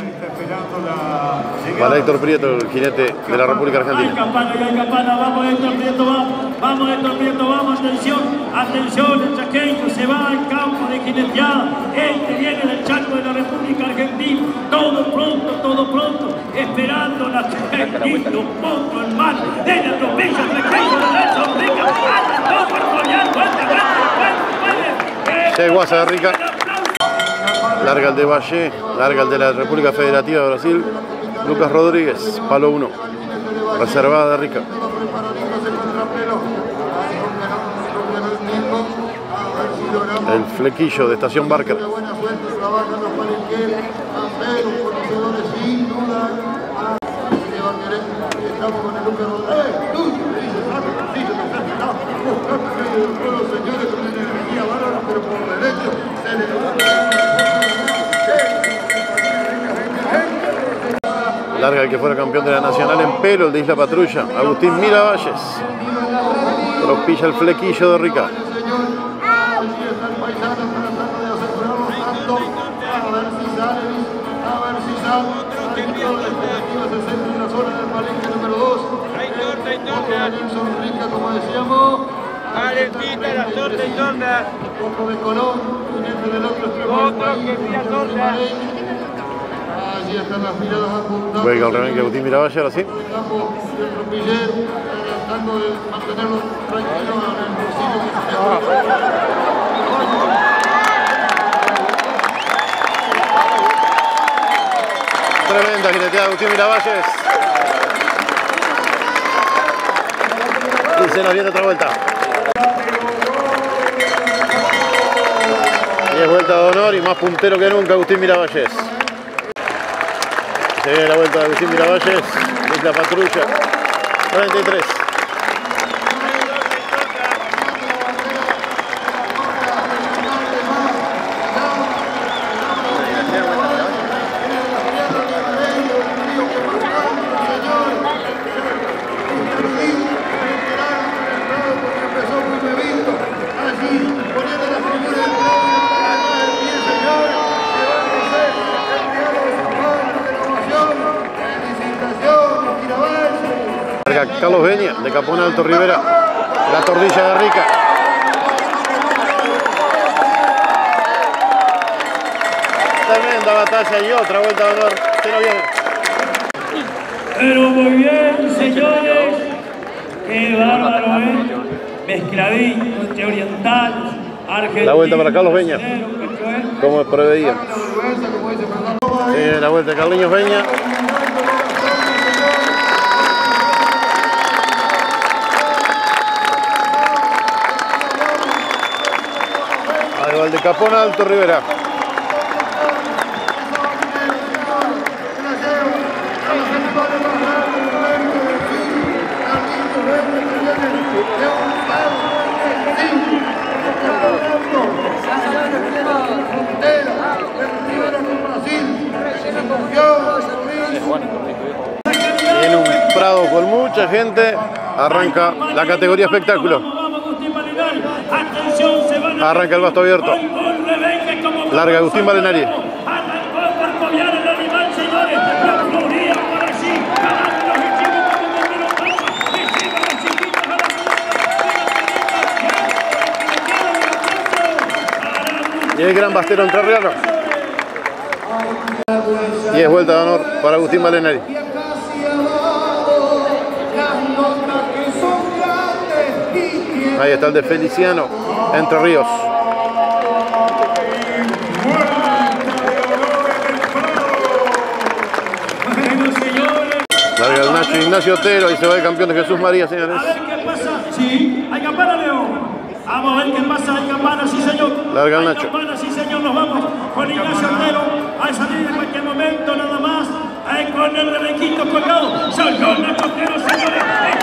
Para Héctor Prieto, el jinete de la República Argentina. Hay campana, vamos Héctor Prieto, vamos, atención, el chaqueño se va al campo de jineteada, este viene del Chaco de la República Argentina, todo pronto, esperando la chaqueñito, monto en mano, de la tropilla chaqueño de Nelson Rica, todo por collar, Che, guasa de Rica. Larga el de Valle, larga el de la República Federativa de Brasil. Lucas Rodríguez, palo 1. Reservada de Rica. El flequillo de Estación Barker. Larga el que fuera campeón de la Nacional en pelo, el de Isla Patrulla, Agustín Miravalles. Tropilla el flequillo de Rica. Calentita la torta y torta. Otro de Colón, del otro extremo. Otro que pida torta. Allí están las miradas apuntadas. Juega el remenque Agustín Miravalle, ahora sí. Tratando de mantenerlo tranquilo en el bolsillo. Tremenda jineteada de Agustín Miravalles. Y se nos viene otra vuelta. 10 vueltas de honor y más puntero que nunca Agustín Miravalles. Se viene la vuelta de Agustín Miravalles, Isla Patrulla, 33. Felicitaciones. Carlos Beña, de Capón Alto Rivera, la Tordilla de Rica. Tremenda batalla y otra vuelta de honor. Se nos viene. Pero muy bien, señores. Qué bárbaro, ¿eh? Mezcladín, noche oriental, argentino. La vuelta para Carlos Beña, como preveíamos. La vuelta de Carliños Beña. Ahí va el de Capón Alto Rivera. En un prado con mucha gente, arranca la categoría espectáculo. Arranca el basto abierto. Larga Agustín Balenari. Y el gran bastero entrerriano. Y es vuelta de honor para Agustín Balenari. Ahí está el de Feliciano, Entre Ríos. Larga el Nacho Ignacio Otero y se va el campeón de Jesús María, señores. A ver qué pasa. Sí, hay campana, León. Vamos a ver qué pasa, hay campana, sí señor. Larga el Nacho. Hay campana, sí señor, nos vamos con Ignacio Otero. A salir en cualquier momento, nada más. Ahí con el rebequito colgado. Salió Nacho Otero, señores.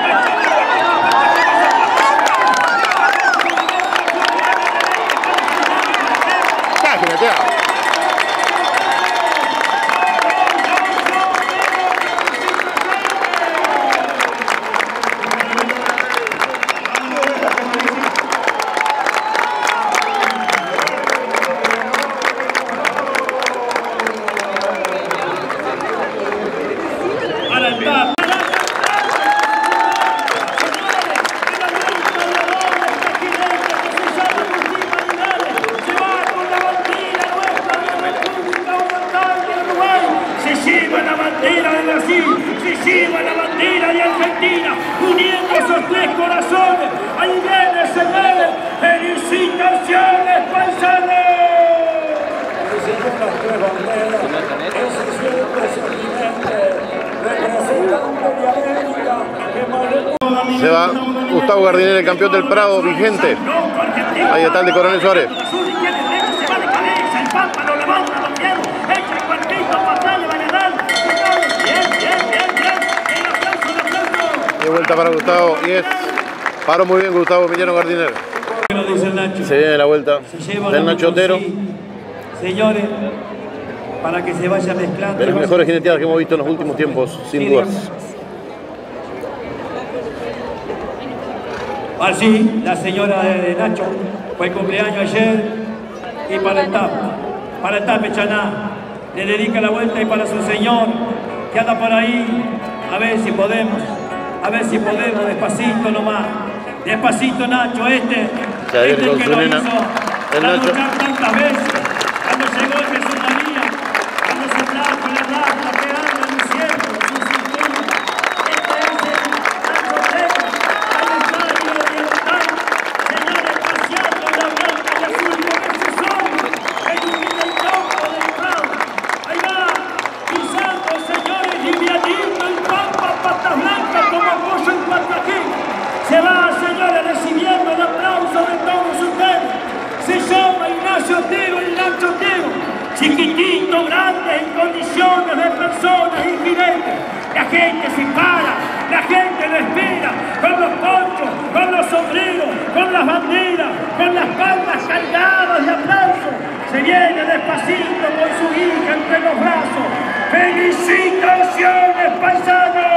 Se va Gustavo Gardiner, el campeón del Prado vigente. Ahí está el de Coronel Suárez. Y vuelta para Gustavo. Y es paró muy bien Gustavo Emiliano Gardiner. Se viene la vuelta del Nacho Otero. Señores, para que se vaya mezclando. De las mejores jineteadas que hemos visto en los últimos tiempos, sin dudas. Así, la señora de Nacho, fue el cumpleaños ayer, y para el TAP Chaná, le dedica la vuelta y para su señor, que anda por ahí, a ver si podemos, despacito nomás, despacito Nacho, este que lo hizo, el para Nacho. luchar tantas veces, cuando llegó el Jesús María, cuando se trajo la raza, que anda luciendo su cintura, este es el Nacho Otero. Se va, señores, recibiendo el aplauso de todos ustedes. Se llama Ignacio Otero, el Nacho Otero. Chiquitito, grande, en condiciones de personas invidentes. La gente se para, la gente lo espera, con los ponchos, con los sombreros, con las banderas, con las palmas cargadas de aplausos. Se viene despacito con su hija entre los brazos. ¡Felicitaciones, paisanos!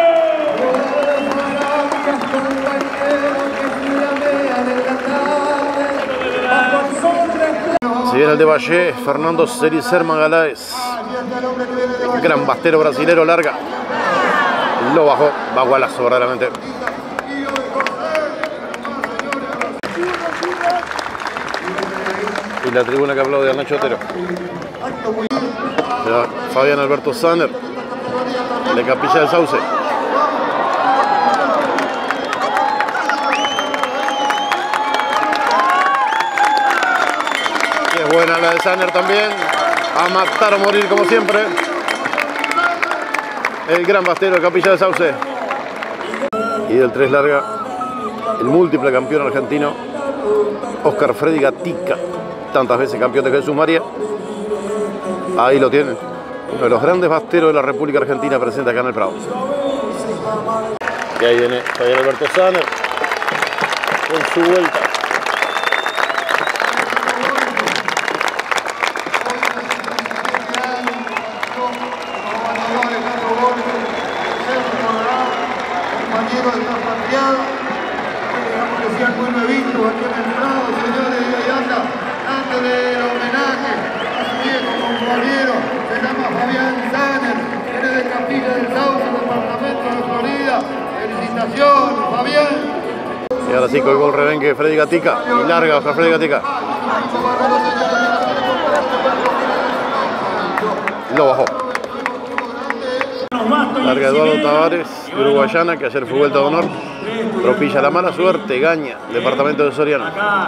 Si viene el de Valle, Fernando Cericer Magaláes. Gran bastero brasilero, larga. Lo bajó, va gualazo verdaderamente. Y la tribuna que aplaude a Nacho Otero. Fabián Alberto Sanner, de Capilla del Sauce. Y es buena la de Sanner también. A matar o morir como siempre. El gran bastero de Capilla del Sauce. Y del 3 larga, el múltiple campeón argentino, Oscar Freddy Gatica. Tantas veces campeón de Jesús María. Ahí lo tienen. Uno de los grandes basteros de la República Argentina presente acá en el Prado. Y ahí viene Fabián Alberto Sanner con su vuelta. Compañeros de esta partiada, aparecían muy nuevitos aquí en el Prado, señores, y ahí anda, dándole el homenaje a su viejo compañero, se llama Fabián Sanner, viene de Capilla del Sauce, departamento de Florida. Felicitaciones, Fabián. Y ahora sí con el gol rebenque de Freddy Gatica. Y larga Oscar Freddy Gatica. Lo bajó. Larga Eduardo Tavares, uruguayana, que ayer fue vuelta de honor. Tropilla la mala suerte, Gaña, departamento de Soriano.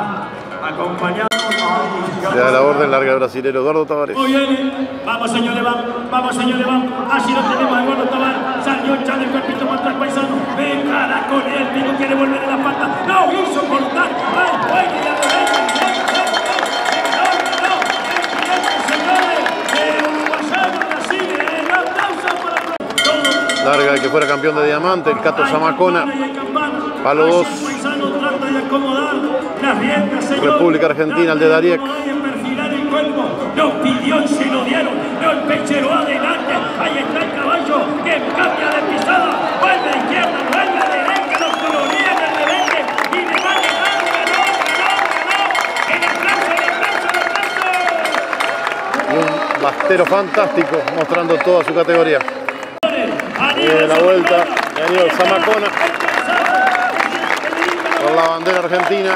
Le da la orden, larga el brasilero Eduardo Tavares. Muy bien, vamos señores, vamos señores, vamos. Así lo tenemos a Eduardo Tavares. Salió echando el cuerpito contra el paisano. Ven cara con él, Pico quiere volver a la pata. No, hizo cortar. Ay, ay, y la derecha. Larga el que fuera campeón de diamante, el Cato Zamacona. Palo 2. República Argentina, el de Dariek. Lo pidió y se lo dieron. No, el pechero adelante. Ahí está el caballo que cambia de pisada. Vuelve a izquierda, vuelve a derecha. Los colorías de rebelde. Y le va a llegar. Ganó. El aplauso. Y un bastero fantástico, mostrando toda su categoría. Y de la vuelta, Daniel Zamacona. Con la bandera argentina.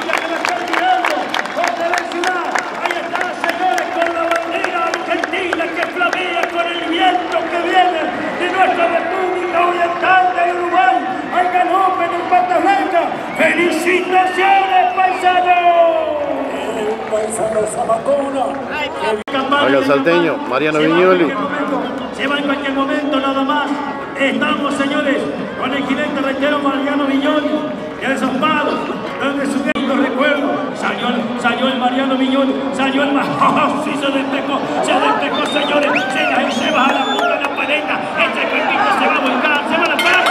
Que flamea con el viento que viene de nuestra República Oriental de Uruguay al galope del Pata Blanca. ¡Felicitaciones, paisanos! El paisano Zamacona. Acá el salteño, Mariano Viñoli. Se va en cualquier momento nada más. Estamos, señores, con el jinete reitero Mariano Viñoli. Y a esos palos, donde su viejo recuerdo, salió el Mariano Viñoli, salió el ¡oh, sí, se despejó, señores! Se va a la punta de la paleta, este cuerpito se va a volcar, se va a la paz.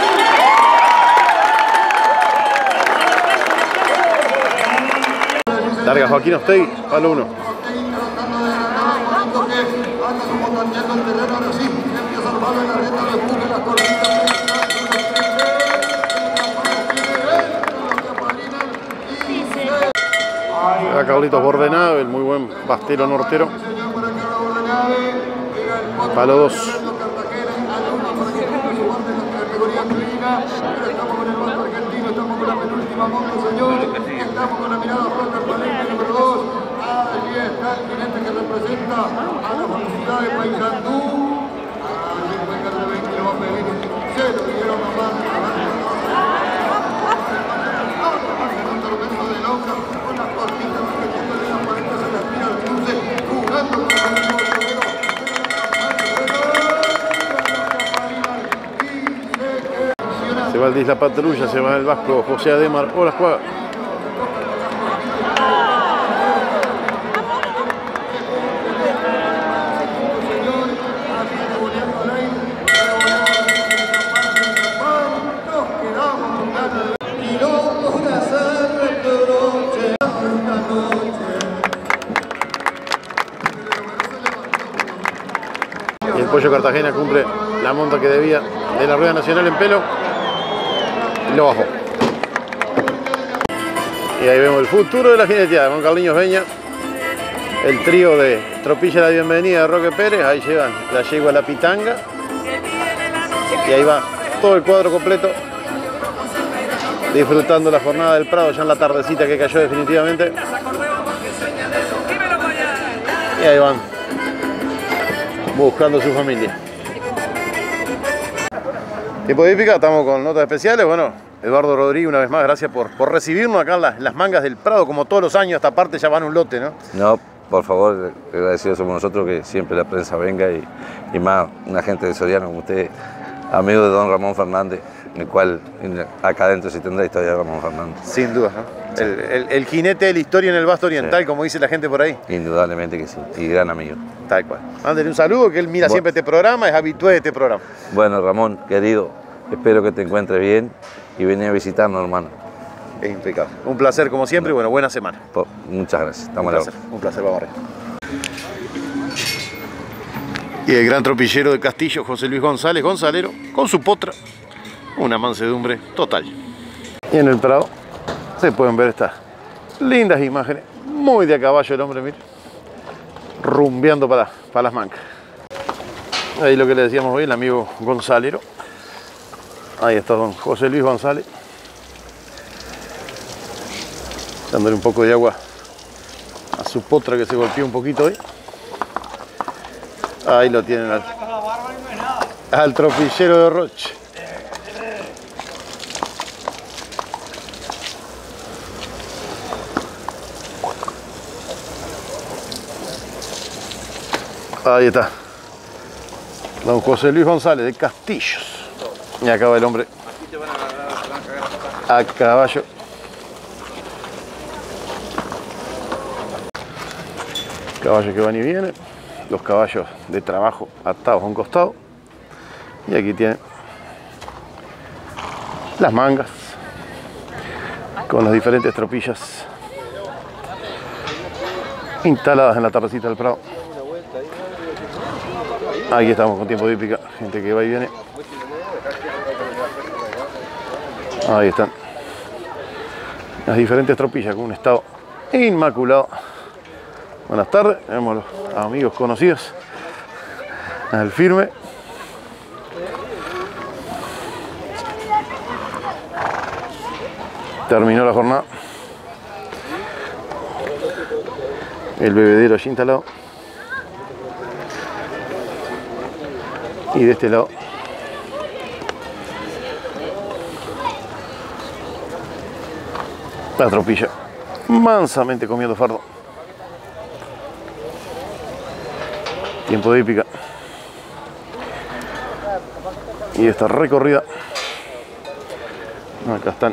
Larga Joaquín Ostey, palo 1. A Carlitos Bordenave, el muy buen bastero nortero. Palo 2. Estamos con la mirada puesta al panel número 2. Allí está el jinete que representa a la Universidad de Paysandú. Allí encuentra el 20 lo va a pedir. Se lo dieron a mano. Un tormento de lonja con las cortitas repetiendo de las paredes en las tiras de cruce, jugando con el mismo torero. Se va el Disla Patrulla, se va el vasco José Ademar. Hola, Juan. Y el Pollo Cartagena cumple la monta que debía de la Rueda Nacional en pelo y lo bajó. Y ahí vemos el futuro de la jineteada con Carliños Beña, el trío de Tropilla la bienvenida de Roque Pérez. Ahí llevan la yegua La Pitanga y ahí va todo el cuadro completo disfrutando la jornada del Prado ya en la tardecita que cayó definitivamente. Y ahí van buscando su familia. Tiempo de hípica, estamos con notas especiales. Bueno, Eduardo Rodríguez, una vez más, gracias por recibirnos acá en las mangas del Prado, como todos los años. Esta parte ya van un lote, ¿no? No, por favor, agradecidos somos nosotros que siempre la prensa venga y más una gente de Soriano como usted, amigo de don Ramón Fernández, en el cual acá adentro sí tendrá historia de Ramón Fernández. Sin duda, ¿no? El jinete de la historia en el Basto Oriental, sí, como dice la gente por ahí. Indudablemente que sí, y gran amigo. Tal cual. Mándale un saludo, que él mira siempre este programa, es habitué de este programa. Bueno, Ramón, querido, espero que te encuentres bien y vení a visitarnos, hermano. Es impecable. Un placer como siempre y bueno, buena semana. Muchas gracias. Estamos un placer, vamos arriba. Y el gran tropillero de Castillo, José Luis González, gonzalero, con su potra, una mansedumbre total. Y en el Prado se pueden ver estas lindas imágenes, muy de a caballo el hombre, mire, rumbeando para las mancas. Ahí lo que le decíamos hoy, el amigo gonzalero. Ahí está don José Luis González, dándole un poco de agua a su potra que se golpeó un poquito hoy. Ahí lo tienen al tropillero de Roche. Ahí está don José Luis González de Castillos. Y acá va el hombre a caballo. Caballos que van y vienen. Los caballos de trabajo atados a un costado. Y aquí tienen las mangas con las diferentes tropillas instaladas en la tardecita del Prado. Aquí estamos con tiempo de hípica, gente que va y viene. Ahí están las diferentes tropillas con un estado inmaculado. Buenas tardes, tenemos los amigos conocidos al firme. Terminó la jornada. El bebedero allí instalado. Y de este lado la tropilla mansamente comiendo fardo. Tiempo de hípica. Y esta recorrida. Acá están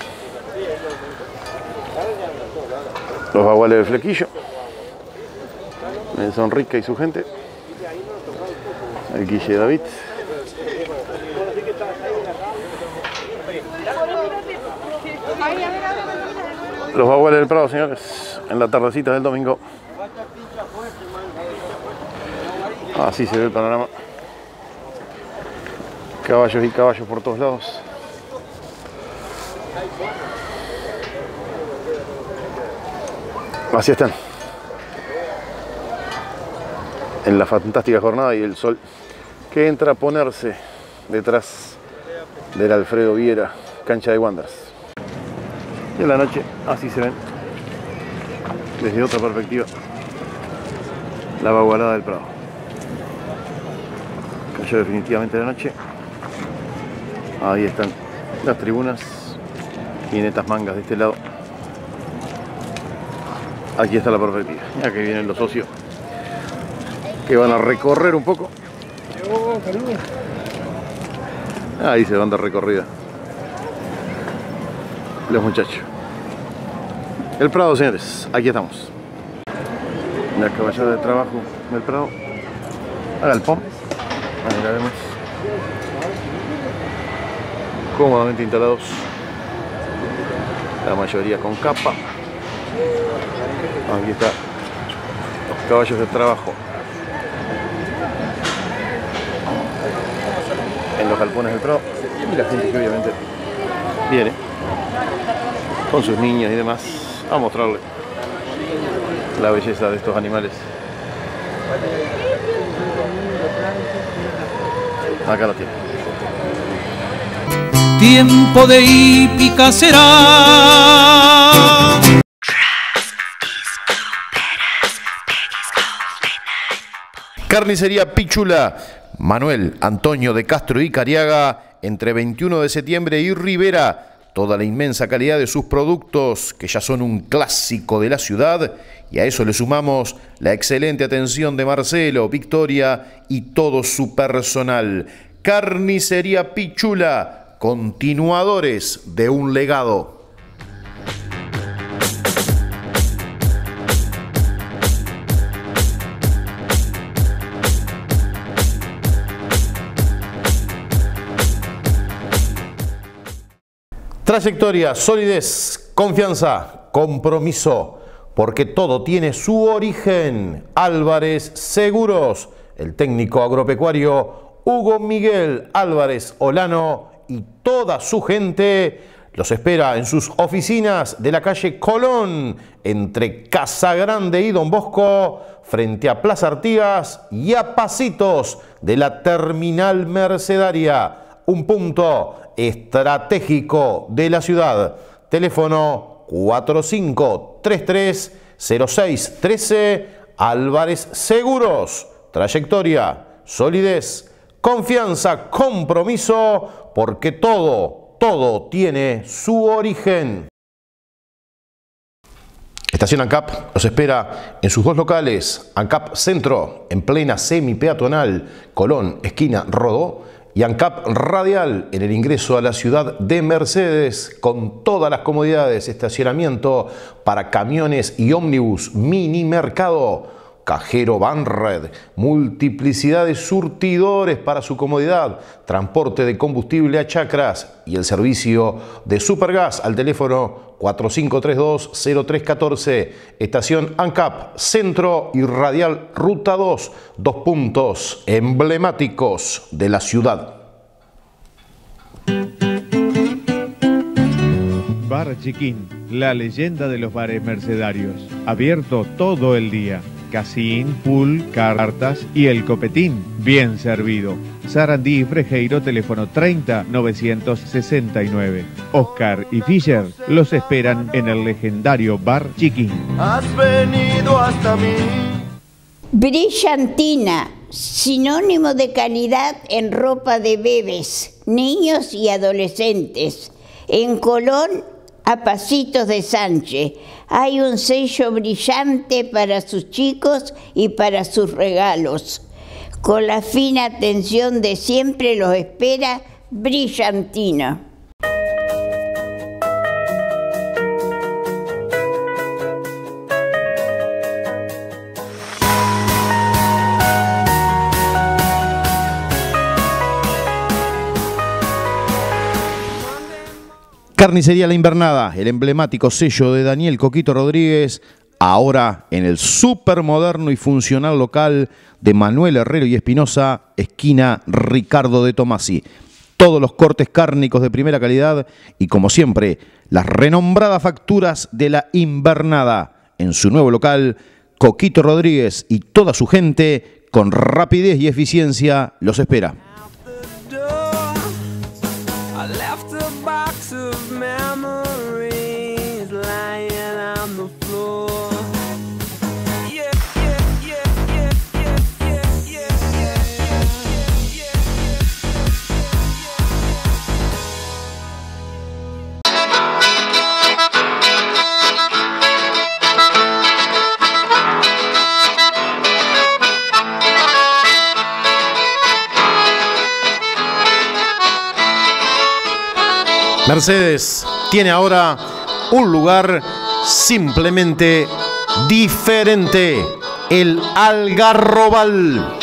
los baguales del flequillo. Nelson Rica y su gente. El Guille David. Los baguales del Prado, señores, en la tardecita del domingo. Así se ve el panorama. Caballos y caballos por todos lados. Así están. En la fantástica jornada y el sol que entra a ponerse detrás del Alfredo Viera, cancha de Wanderers. Y en la noche así se ven desde otra perspectiva la bagualada del Prado. Cayó definitivamente la noche. Ahí están las tribunas y netas mangas de este lado. Aquí está la perspectiva. Y aquí vienen los socios que van a recorrer un poco. Ahí se van de recorrida los muchachos. El Prado, señores, aquí estamos. La caballada de trabajo del Prado. A galpón. Ahí la vemos. Cómodamente instalados. La mayoría con capa. Aquí está los caballos de trabajo en los galpones del Prado y la gente que obviamente viene con sus niños y demás a mostrarle la belleza de estos animales. Acá lo tiene. Tiempo de hípica será. Carnicería Pichula, Manuel Antonio de Castro y Cariaga, entre 21 de septiembre y Rivera. Toda la inmensa calidad de sus productos, que ya son un clásico de la ciudad, y a eso le sumamos la excelente atención de Marcelo, Victoria y todo su personal. Carnicería Pichula, continuadores de un legado. Trayectoria, solidez, confianza, compromiso, porque todo tiene su origen. Álvarez Seguros, el técnico agropecuario Hugo Miguel Álvarez Olano y toda su gente los espera en sus oficinas de la calle Colón, entre Casa Grande y Don Bosco, frente a Plaza Artigas y a pasitos de la terminal mercedaria. Un punto estratégico de la ciudad. Teléfono 4533-0613. Álvarez Seguros. Trayectoria, solidez, confianza, compromiso, porque todo tiene su origen. Estación ANCAP los espera en sus dos locales. ANCAP Centro, en plena semi-peatonal, Colón, esquina Rodó, y ANCAP Radial en el ingreso a la ciudad de Mercedes, con todas las comodidades, estacionamiento para camiones y ómnibus, mini mercado, cajero Banred, multiplicidad de surtidores para su comodidad, transporte de combustible a chacras y el servicio de Supergas al teléfono 4532-0314. Estación ANCAP Centro y Radial Ruta 2, dos puntos emblemáticos de la ciudad. Bar Chiquín, la leyenda de los bares mercedarios. Abierto todo el día. Casín, pool, cartas y el copetín. Bien servido. Sarandí y Frejeiro, teléfono 30-969. Oscar y Fischer los esperan en el legendario Bar Chiquín. Has venido hasta mí. Brillantina, sinónimo de calidad en ropa de bebés, niños y adolescentes. En Colón, a pasitos de Sánchez, hay un sello brillante para sus chicos y para sus regalos. Con la fina atención de siempre los espera Brillantina. Carnicería La Invernada, el emblemático sello de Daniel Coquito Rodríguez, ahora en el supermoderno y funcional local de Manuel Herrero y Espinosa, esquina Ricardo de Tomasi. Todos los cortes cárnicos de primera calidad y, como siempre, las renombradas facturas de La Invernada. En su nuevo local, Coquito Rodríguez y toda su gente, con rapidez y eficiencia, los espera. Mercedes tiene ahora un lugar simplemente diferente, el Algarrobal.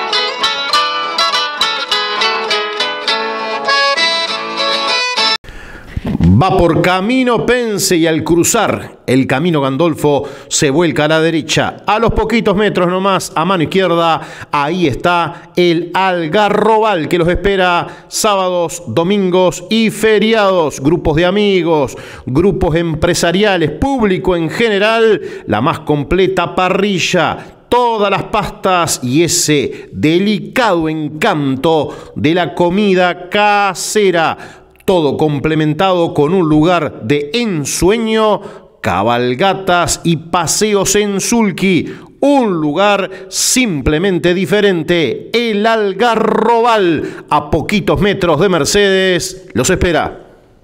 Va por Camino Pense y al cruzar el Camino Gandolfo se vuelca a la derecha. A los poquitos metros nomás, a mano izquierda, ahí está el Algarrobal que los espera sábados, domingos y feriados. Grupos de amigos, grupos empresariales, público en general, la más completa parrilla. Todas las pastas y ese delicado encanto de la comida casera. Todo complementado con un lugar de ensueño, cabalgatas y paseos en sulky. un lugar simplemente diferente. El Algarrobal, a poquitos metros de Mercedes, los espera.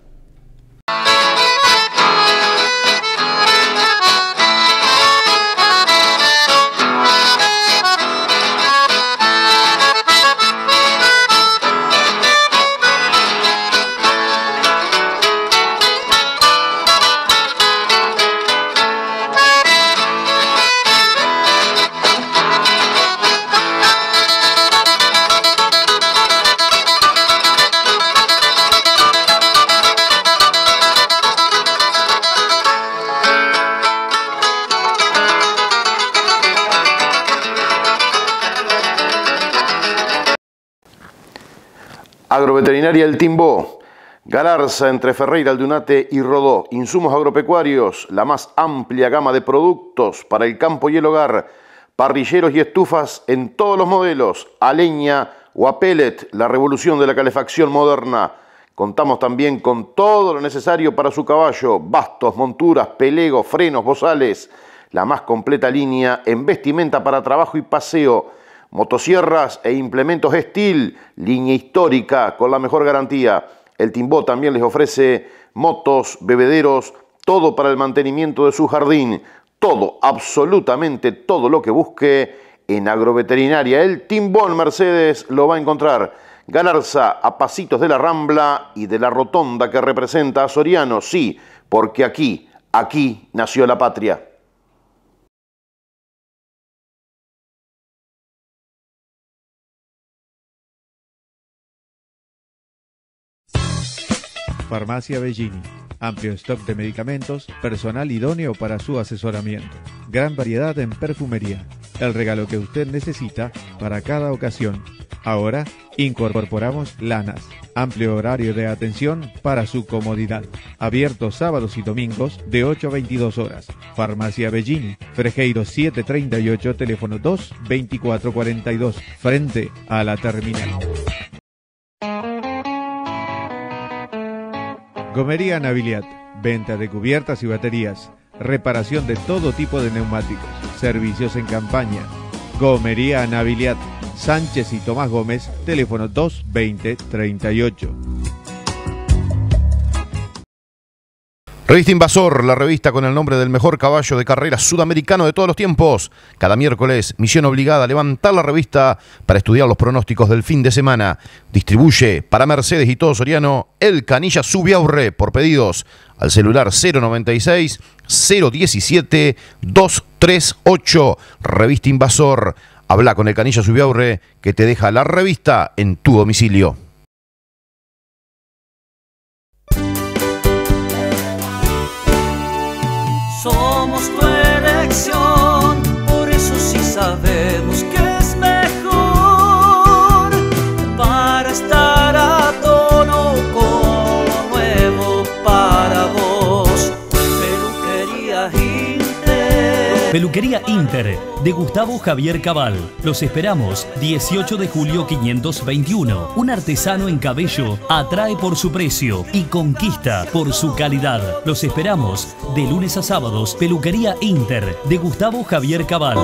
Agroveterinaria El Timbó, Galarza entre Ferreira, Aldunate y Rodó. Insumos agropecuarios, la más amplia gama de productos para el campo y el hogar. Parrilleros y estufas en todos los modelos, a leña o a pellet, la revolución de la calefacción moderna. Contamos también con todo lo necesario para su caballo, bastos, monturas, pelegos, frenos, bozales. La más completa línea en vestimenta para trabajo y paseo. Motosierras e implementos Steel, línea histórica con la mejor garantía. El Timbó también les ofrece motos, bebederos, todo para el mantenimiento de su jardín. Todo, absolutamente todo lo que busque en Agroveterinaria El Timbó en Mercedes lo va a encontrar. Galarza, a pasitos de la Rambla y de la rotonda que representa a Soriano. Sí, porque aquí nació la patria. Farmacia Bellini. Amplio stock de medicamentos, personal idóneo para su asesoramiento. Gran variedad en perfumería. El regalo que usted necesita para cada ocasión. Ahora incorporamos lanas. Amplio horario de atención para su comodidad. Abierto sábados y domingos de 8 a 22 horas. Farmacia Bellini. Frejeiro 738, teléfono 2-2442. Frente a la terminal. Gomería Naviliat, venta de cubiertas y baterías, reparación de todo tipo de neumáticos, servicios en campaña. Gomería Naviliat, Sánchez y Tomás Gómez, teléfono 220-38. Revista Invasor, la revista con el nombre del mejor caballo de carrera sudamericano de todos los tiempos. Cada miércoles, misión obligada, levantar la revista para estudiar los pronósticos del fin de semana. Distribuye para Mercedes y todo Soriano el Canilla Subiaurre por pedidos al celular 096 017 238. Revista Invasor. Habla con el Canilla Subiaurre que te deja la revista en tu domicilio. Somos tu elección, por eso sí sabemos que es mejor para estar a tono con lo nuevo para vos. Peluquería Inter. Peluquería Inter de Gustavo Javier Cabal. Los esperamos 18 de julio 521. Un artesano en cabello atrae por su precio y conquista por su calidad. Los esperamos de lunes a sábados. Peluquería Inter de Gustavo Javier Cabal.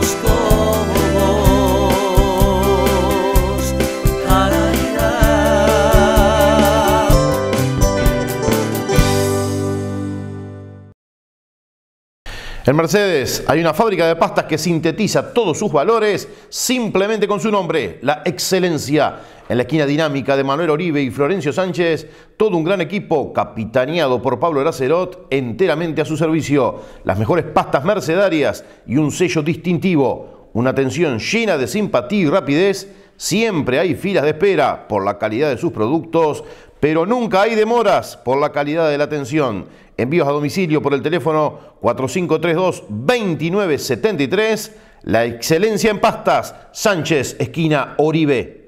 En Mercedes hay una fábrica de pastas que sintetiza todos sus valores simplemente con su nombre, la excelencia. En la esquina dinámica de Manuel Oribe y Florencio Sánchez, todo un gran equipo capitaneado por Pablo Eracerot, enteramente a su servicio. Las mejores pastas mercedarias y un sello distintivo. Una atención llena de simpatía y rapidez. Siempre hay filas de espera por la calidad de sus productos, pero nunca hay demoras por la calidad de la atención. Envíos a domicilio por el teléfono 4532-2973. La excelencia en pastas, Sánchez, esquina Oribe.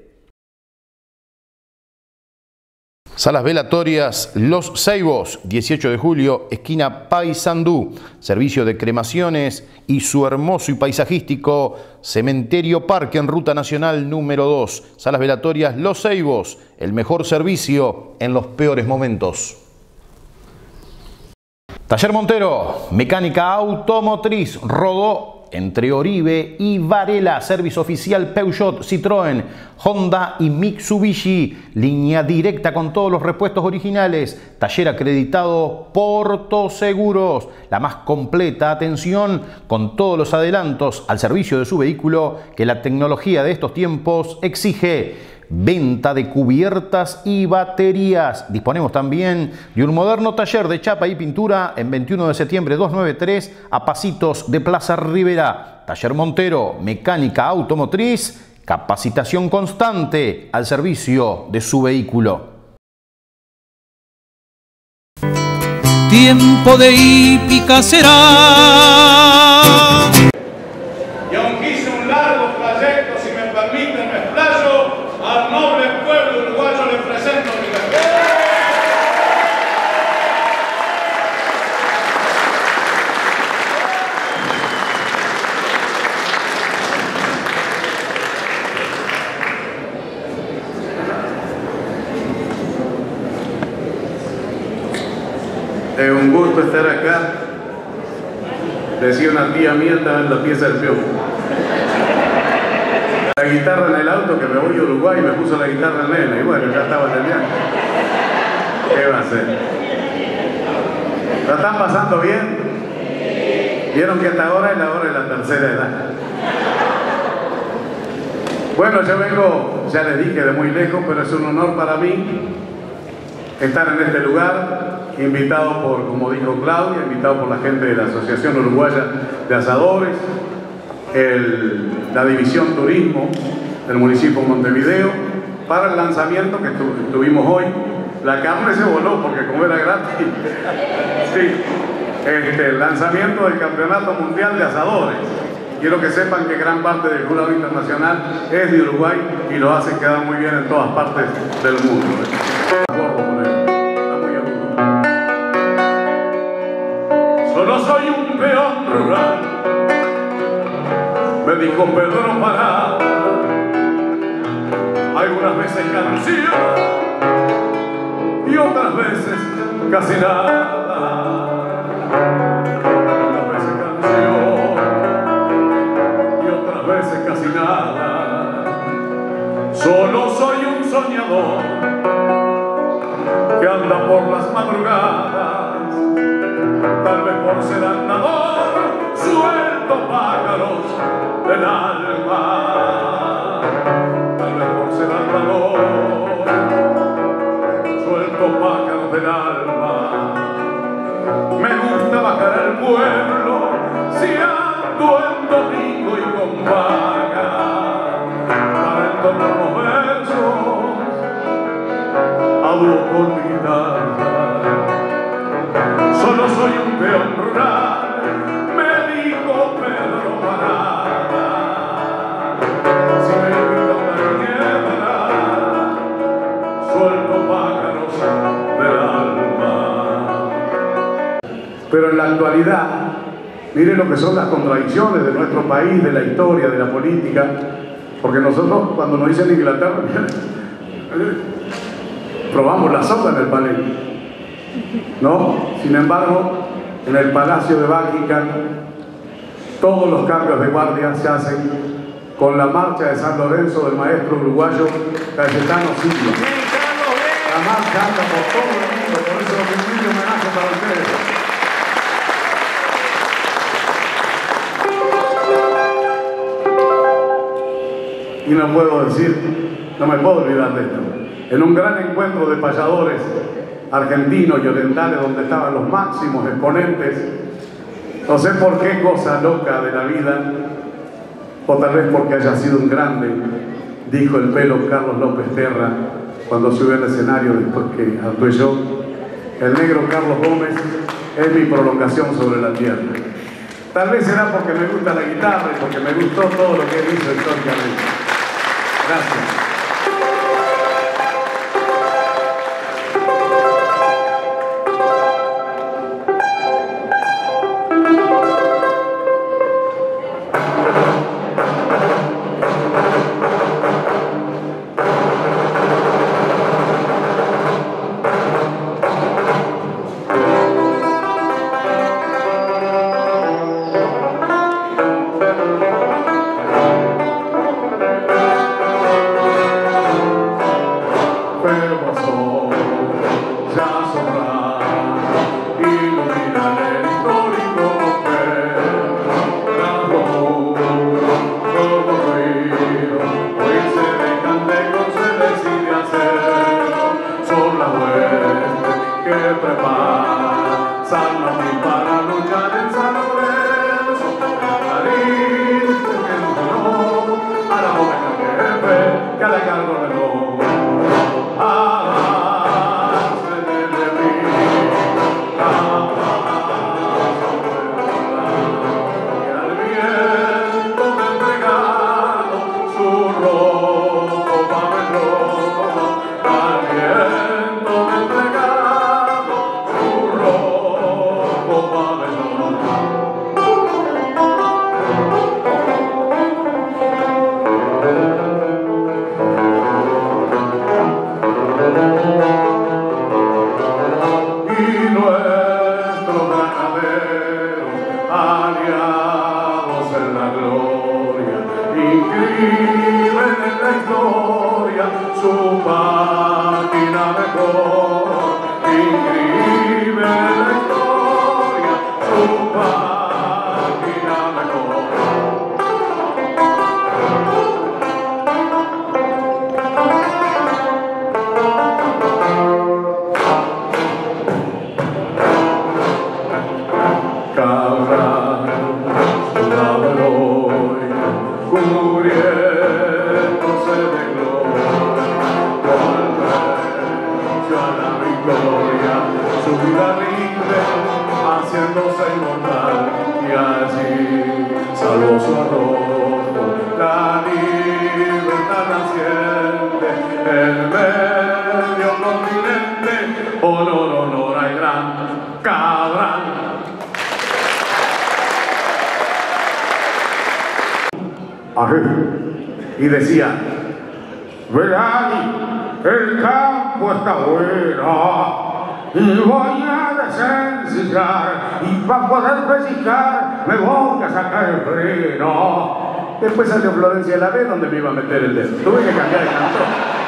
Salas velatorias Los Ceibos, 18 de julio, esquina Paysandú. Servicio de cremaciones y su hermoso y paisajístico Cementerio Parque en Ruta Nacional número 2. Salas velatorias Los Ceibos, el mejor servicio en los peores momentos. Taller Montero, mecánica automotriz, Rodó entre Oribe y Varela. Servicio oficial Peugeot, Citroën, Honda y Mitsubishi. Línea directa con todos los repuestos originales. Taller acreditado Porto Seguros. La más completa atención con todos los adelantos al servicio de su vehículo que la tecnología de estos tiempos exige. Venta de cubiertas y baterías. Disponemos también de un moderno taller de chapa y pintura en 21 de septiembre 293 a pasitos de Plaza Rivera. Taller Montero, mecánica automotriz, capacitación constante al servicio de su vehículo. Tiempo de hípica será. Y aunque hice un largo trayecto, si me permiten, me explayo, al noble pueblo uruguayo le presento mi respeto. Es un gusto estar acá. Decía una tía mía, estaba en la pieza del peón. La guitarra en el auto, que me voy a Uruguay y me puso la guitarra en nena, y bueno, ya estaba en el viaje. ¿Qué va a hacer? ¿La están pasando bien? Vieron que hasta ahora es la hora de la tercera edad. Bueno, yo vengo, ya les dije, de muy lejos, pero es un honor para mí estar en este lugar, invitado por, como dijo Claudia, invitado por la gente de la Asociación Uruguaya de Asadores, la División Turismo del municipio de Montevideo, para el lanzamiento que tuvimos hoy. La carne se voló porque como era gratis. Sí, el lanzamiento del Campeonato Mundial de Asadores. Quiero que sepan que gran parte del jurado internacional es de Uruguay y lo hacen quedar muy bien en todas partes del mundo. Solo soy un peón rural, me dijo Pedro Pará. Algunas veces canción y otras veces casi nada. Algunas veces canción y otras veces casi nada. Solo soy un soñador que anda por las madrugadas. Tal vez por ser andador, suelto pájaros del alma. Tal vez por ser andador, suelto pájaros del alma. Me gusta bajar al pueblo, si ando en domingo y con paga, para entonar los versos a dúo con mi guitarra. Solo soy un peón rural, me dijo Pedro Parada. Si me grita una niebla, suelto pájaros del alma. Pero en la actualidad, miren lo que son las contradicciones de nuestro país, de la historia, de la política, porque nosotros cuando nos dicen Inglaterra, probamos la sopa en el palenque. ¿No? Sin embargo, en el Palacio de Buckingham, todos los cambios de guardia se hacen con la marcha de San Lorenzo del maestro uruguayo Cayetano Silva. La marcha anda por todo el mundo, por eso es un humilde homenaje para ustedes. Y no puedo decir, no me puedo olvidar de esto. En un gran encuentro de payadores argentinos y orientales donde estaban los máximos exponentes, no sé por qué cosa loca de la vida, o tal vez porque haya sido un grande, dijo el pelo Carlos López Terra cuando subió al escenario después que actué yo: el negro Carlos Gómez es mi prolongación sobre la tierra. Tal vez será porque me gusta la guitarra y porque me gustó todo lo que él hizo históricamente. Gracias. inscriben en la historia su página mejor. Inscriben en la historia su página mejor. Cabral, sudado hoy, cubriéndose de gloria, volverse a la victoria, su vida libre, haciéndose inmortal, y así salvó su arrojo, la libertad naciente, el medio continente, honor, honor al gran Cabral. Y decía, verán, el campo está bueno y voy a desencillar y para poder pellizcar me voy a sacar el freno. Después salió Florencia de la B donde me iba a meter el dedo. Tuve que cambiar de cantor.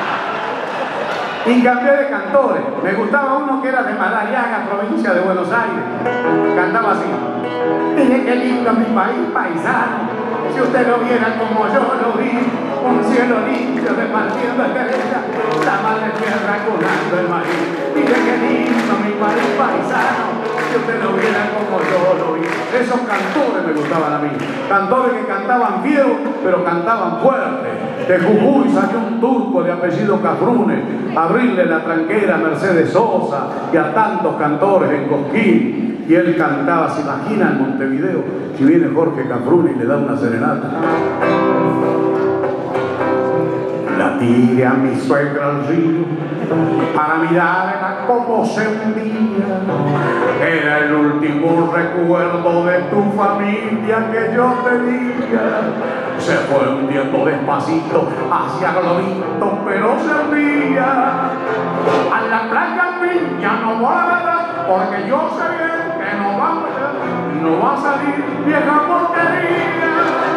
Y cambié de cantores. Me gustaba uno que era de Madariaga, provincia de Buenos Aires. Cantaba así. Dije que lindo mi país paisano. Si usted lo viera como yo lo vi, un cielo limpio repartiendo estrellas, la madre tierra curando el maíz. Dije que lindo mi país paisano. Si usted lo viera como yo lo vi. Esos cantores me gustaban a mí. Cantores que cantaban fieros, pero cantaban fuerte. De Jujuy salió un turco de apellido Cafrune a abrirle la tranquera a Mercedes Sosa y a tantos cantores en Cosquín. Y él cantaba, ¿se imagina en Montevideo? Si viene Jorge Cafrune y le da una serenata. La tiré a mi suegra al río para mirarla como se hundía. Era el último recuerdo de tu familia que yo tenía. Se fue hundiendo despacito hacia Globito, pero se hundía. A la playa ya no voy a ver, porque yo sé bien que no va a salir vieja porquería.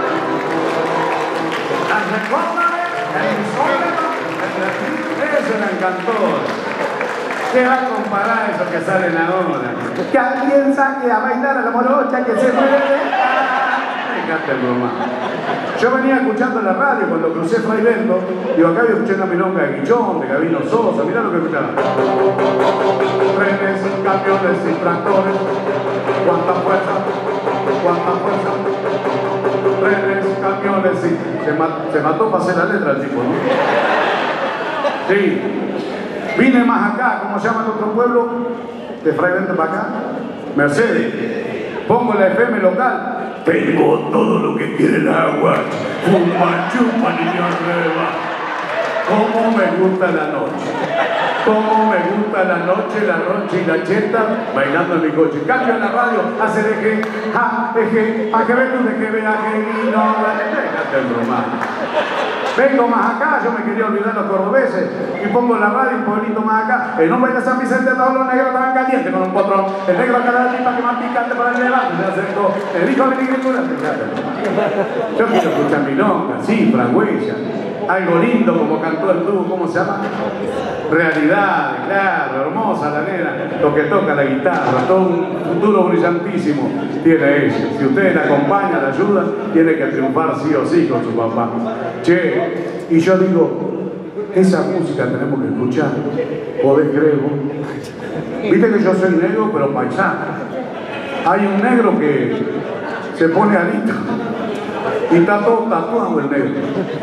Las recordaré en mi soledad, eso era encantor. ¿Qué va a comparar eso que sale en la hora? Que alguien saque a bailar a la morocha que se mueve. Yo venía escuchando en la radio cuando crucé Fray Bento, digo, acá había escuchando a milonga de Guillón, de Gabino Sosa, mirá lo que escuchaba. Trenes, camiones y tractores, cuánta fuerza, cuánta fuerza. Trenes, camiones y... Se mató para hacer la letra el tipo, ¿no? Sí. Vine más acá, ¿cómo se llama el otro pueblo? De Fray Bento para acá. Mercedes. Pongo la FM local. Tengo todo lo que quiere el agua. Fuma, chupa, niño arriba. Cómo me gusta la noche. Cómo me gusta la noche, la roncha y la cheta bailando en mi coche. Cambio en la radio, hace de que, ja, de que, a que ve tú, de que vea que vino, déjate el romano. Vengo más acá, yo me quería olvidar los cordobeses y pongo la radio un poquito más acá. El nombre de San Vicente, todos los negros estaban calientes con un potrón. El negro acá la tipa que más picante para el levante se acercó. El hijo de mi agricultura, yo quiero escuchar milonga, sí, fragüella. Algo lindo como cantó el tubo, ¿cómo se llama? Realidad, claro, hermosa la nena, lo que toca la guitarra, todo un futuro brillantísimo tiene ella. Si usted la acompaña, la ayuda, tiene que triunfar sí o sí con su papá. Che, y yo digo, esa música tenemos que escuchar, podés creer vos. Viste que yo soy negro, pero paisano. Hay un negro que se pone alito y está todo tatuado el negro.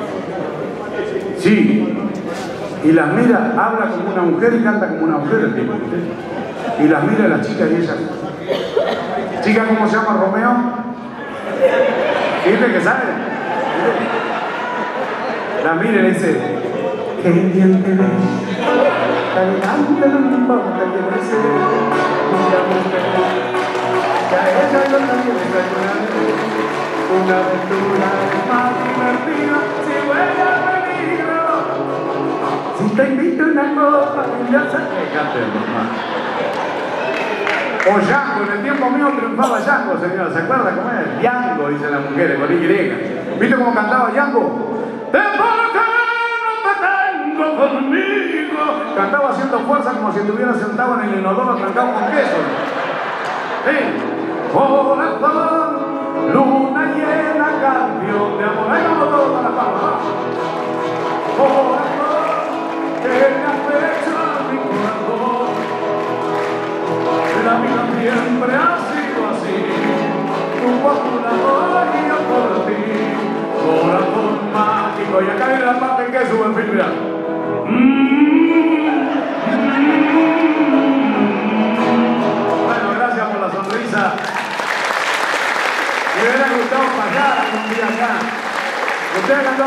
Sí, y las mira, habla como una mujer y canta como una mujer el tipo. Y las mira las chicas y ella. ¿Chica cómo se llama? Romeo. ¿Viste que sabe? La mira y le dice, qué bien te ves, elegante, no me importa que me sé, mira mujer, que a ella yo también le traigo una aventura más divertida, si huele a peligro, si te invito a una copa, ya se déjate nomás. O Yango, en el tiempo mío triunfaba Yango, señora, ¿se acuerda cómo es? Yango, dicen las mujeres, con Y. ¿Viste cómo cantaba Yango? ¿De por qué no te tengo conmigo? Cantaba haciendo fuerza como si estuviera sentado en el inodoro trancado con queso. Sí. Corazón, luna llena, canción de amor. Ahí vamos todos para la palma. Corazón, que me afecta mi corazón. La vida siempre ha sido así. Tu popular y yo por ti. Corazón mágico. Y acá viene la parte que sube el film, mira. Bueno, gracias por la sonrisa. Me hubiera gustado pasar un día acá. Ustedes cantan.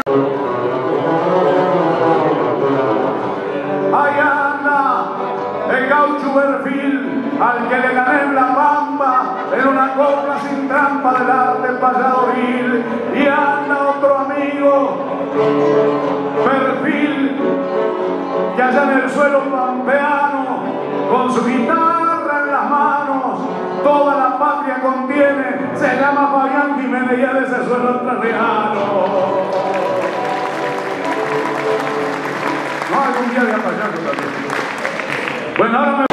Ahí anda el gaucho Perfil, al que le gané en la pampa, en una copla sin trampa del arte payadoril. Y anda otro amigo, Perfil, que allá en el suelo pampeano, con su guitarra en las manos, toda la patria contiene, se llama Fabián Jiménez y es de ese suelo entrerriano. No, algún día voy a payaso también. Bueno, ahora me...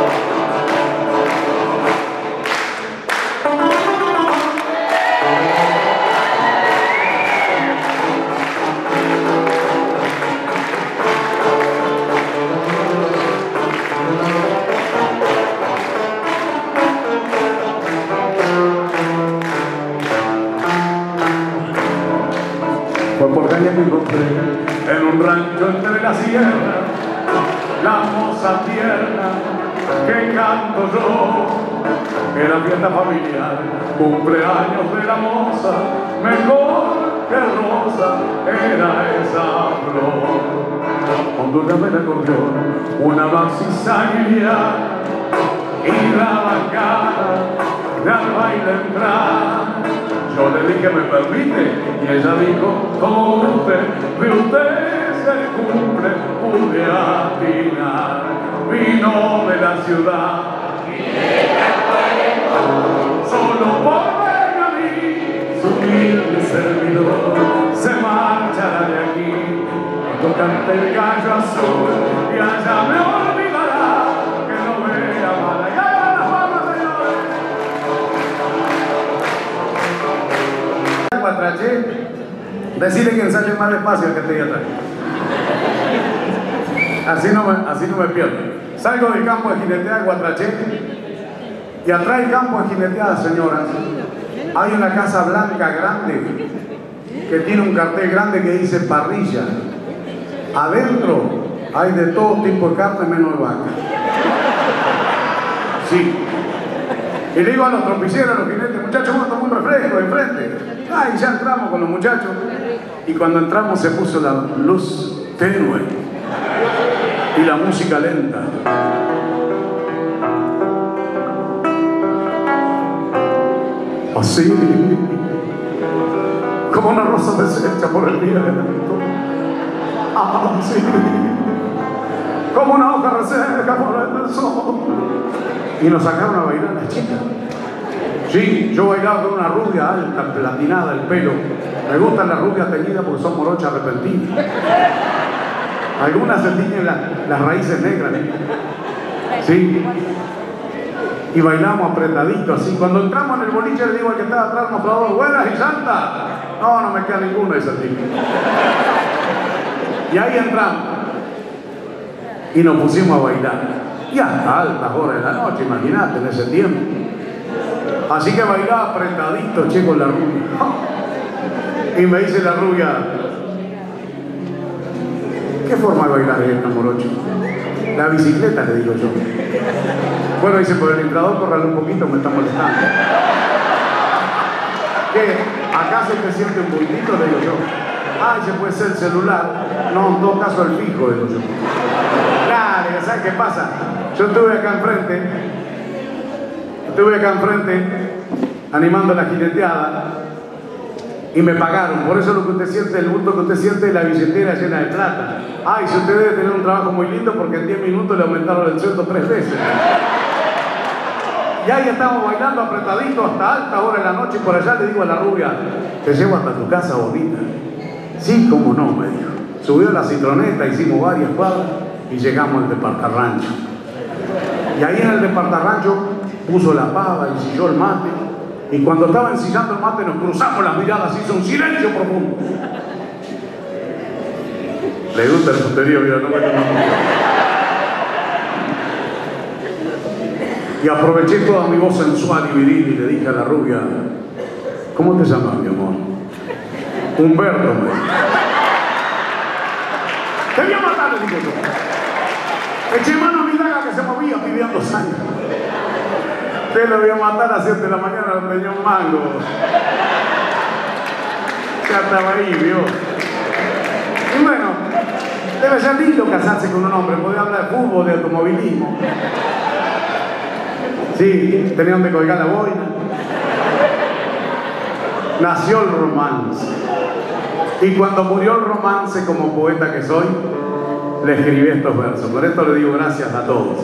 Fue por calle que encontré en un rancho entre la sierra la moza tierna que canto yo. Era fiesta familiar, cumpleaños de la moza, mejor que rosa era esa flor. Ondúlame el acordeón, una maxisaglia y la bacana de al baile entrar. Yo le dije, ¿me permite? Y ella dijo, como usted, de usted se cumple, pude atinar. Vino de la ciudad, solo por ver a mí, su humilde servidor, se marchará de aquí. Cuando cante el gallo azul, y allá me olvidará, que no vea mala. Y allá las palmas, señores. Guatraché, decirle que ensaye más despacio que esté ahí atrás. Así no me pierdo. Salgo del campo de jineteada de Guatraché y atrás del campo de jineteada, señoras, hay una casa blanca grande que tiene un cartel grande que dice parrilla. Adentro hay de todo tipo de carne menos de vaca. Sí. Y le digo a los tropicieros, a los jinetes, muchachos, vamos a tomar un refresco de enfrente. Ah, y ya entramos con los muchachos. Y cuando entramos se puso la luz tenue y la música lenta. Así, como una rosa deshecha por el viento. Así, como una hoja reseca por el sol. Y nos sacaron a bailar las chicas. Sí, yo bailaba con una rubia alta, platinada el pelo. Me gustan las rubias teñidas porque son morochas arrepentidas. Algunas se tiñen las raíces negras. Sí. Y bailamos apretaditos así. Cuando entramos en el boliche le digo al que estaba atrás, mostrador, buenas y santas. No, no me queda ninguna de esas tipos. Y ahí entramos. Y nos pusimos a bailar. Y hasta altas horas de la noche, imagínate, en ese tiempo. Así que bailaba apretadito, che, con la rubia. Y me dice la rubia, ¿qué forma de bailar es esta, morocho? La bicicleta, le digo yo. Bueno, dice, por el inflador, córrale un poquito, me está molestando. ¿Qué? ¿Acaso te siente un bultito? Le digo yo. Ah, dice, puede ser el celular. No, en todo caso el fijo, digo yo. Claro, ¿sabes qué pasa? Yo estuve acá enfrente, animando la jineteada, y me pagaron. Por eso lo que usted siente, el bulto que usted siente es la billetera llena de plata. Ay, si usted debe tener un trabajo muy lindo porque en 10 minutos le aumentaron el sueldo 3 veces. Y ahí estamos bailando apretadito hasta alta hora de la noche, y por allá le digo a la rubia, te llevo hasta tu casa, bonita. Sí, cómo no, me dijo. Subió la citroneta, hicimos varias cuadras y llegamos al departarrancho. Y ahí en el departarrancho puso la pava, ensilló el mate, y cuando estaba ensillando el mate nos cruzamos las miradas, hizo un silencio profundo. Le gusta el puterío, mira, no me toma mucho. Y aproveché toda mi voz sensual y viril y le dije a la rubia, ¿cómo te llamas, mi amor? Humberto, me dijo. Te voy a matar, le dije yo. Eché mano a mi daga que se movía pidiendo sangre. Te lo voy a matar a 7 de la mañana, le tenía un mango. Ya estaba ahí, vio. Y bueno, debe ser lindo casarse con un hombre, poder hablar de fútbol, de automovilismo. Sí, tenían que colgar la boina. Nació el romance. Y cuando murió el romance, como poeta que soy, le escribí estos versos. Por esto le digo gracias a todos.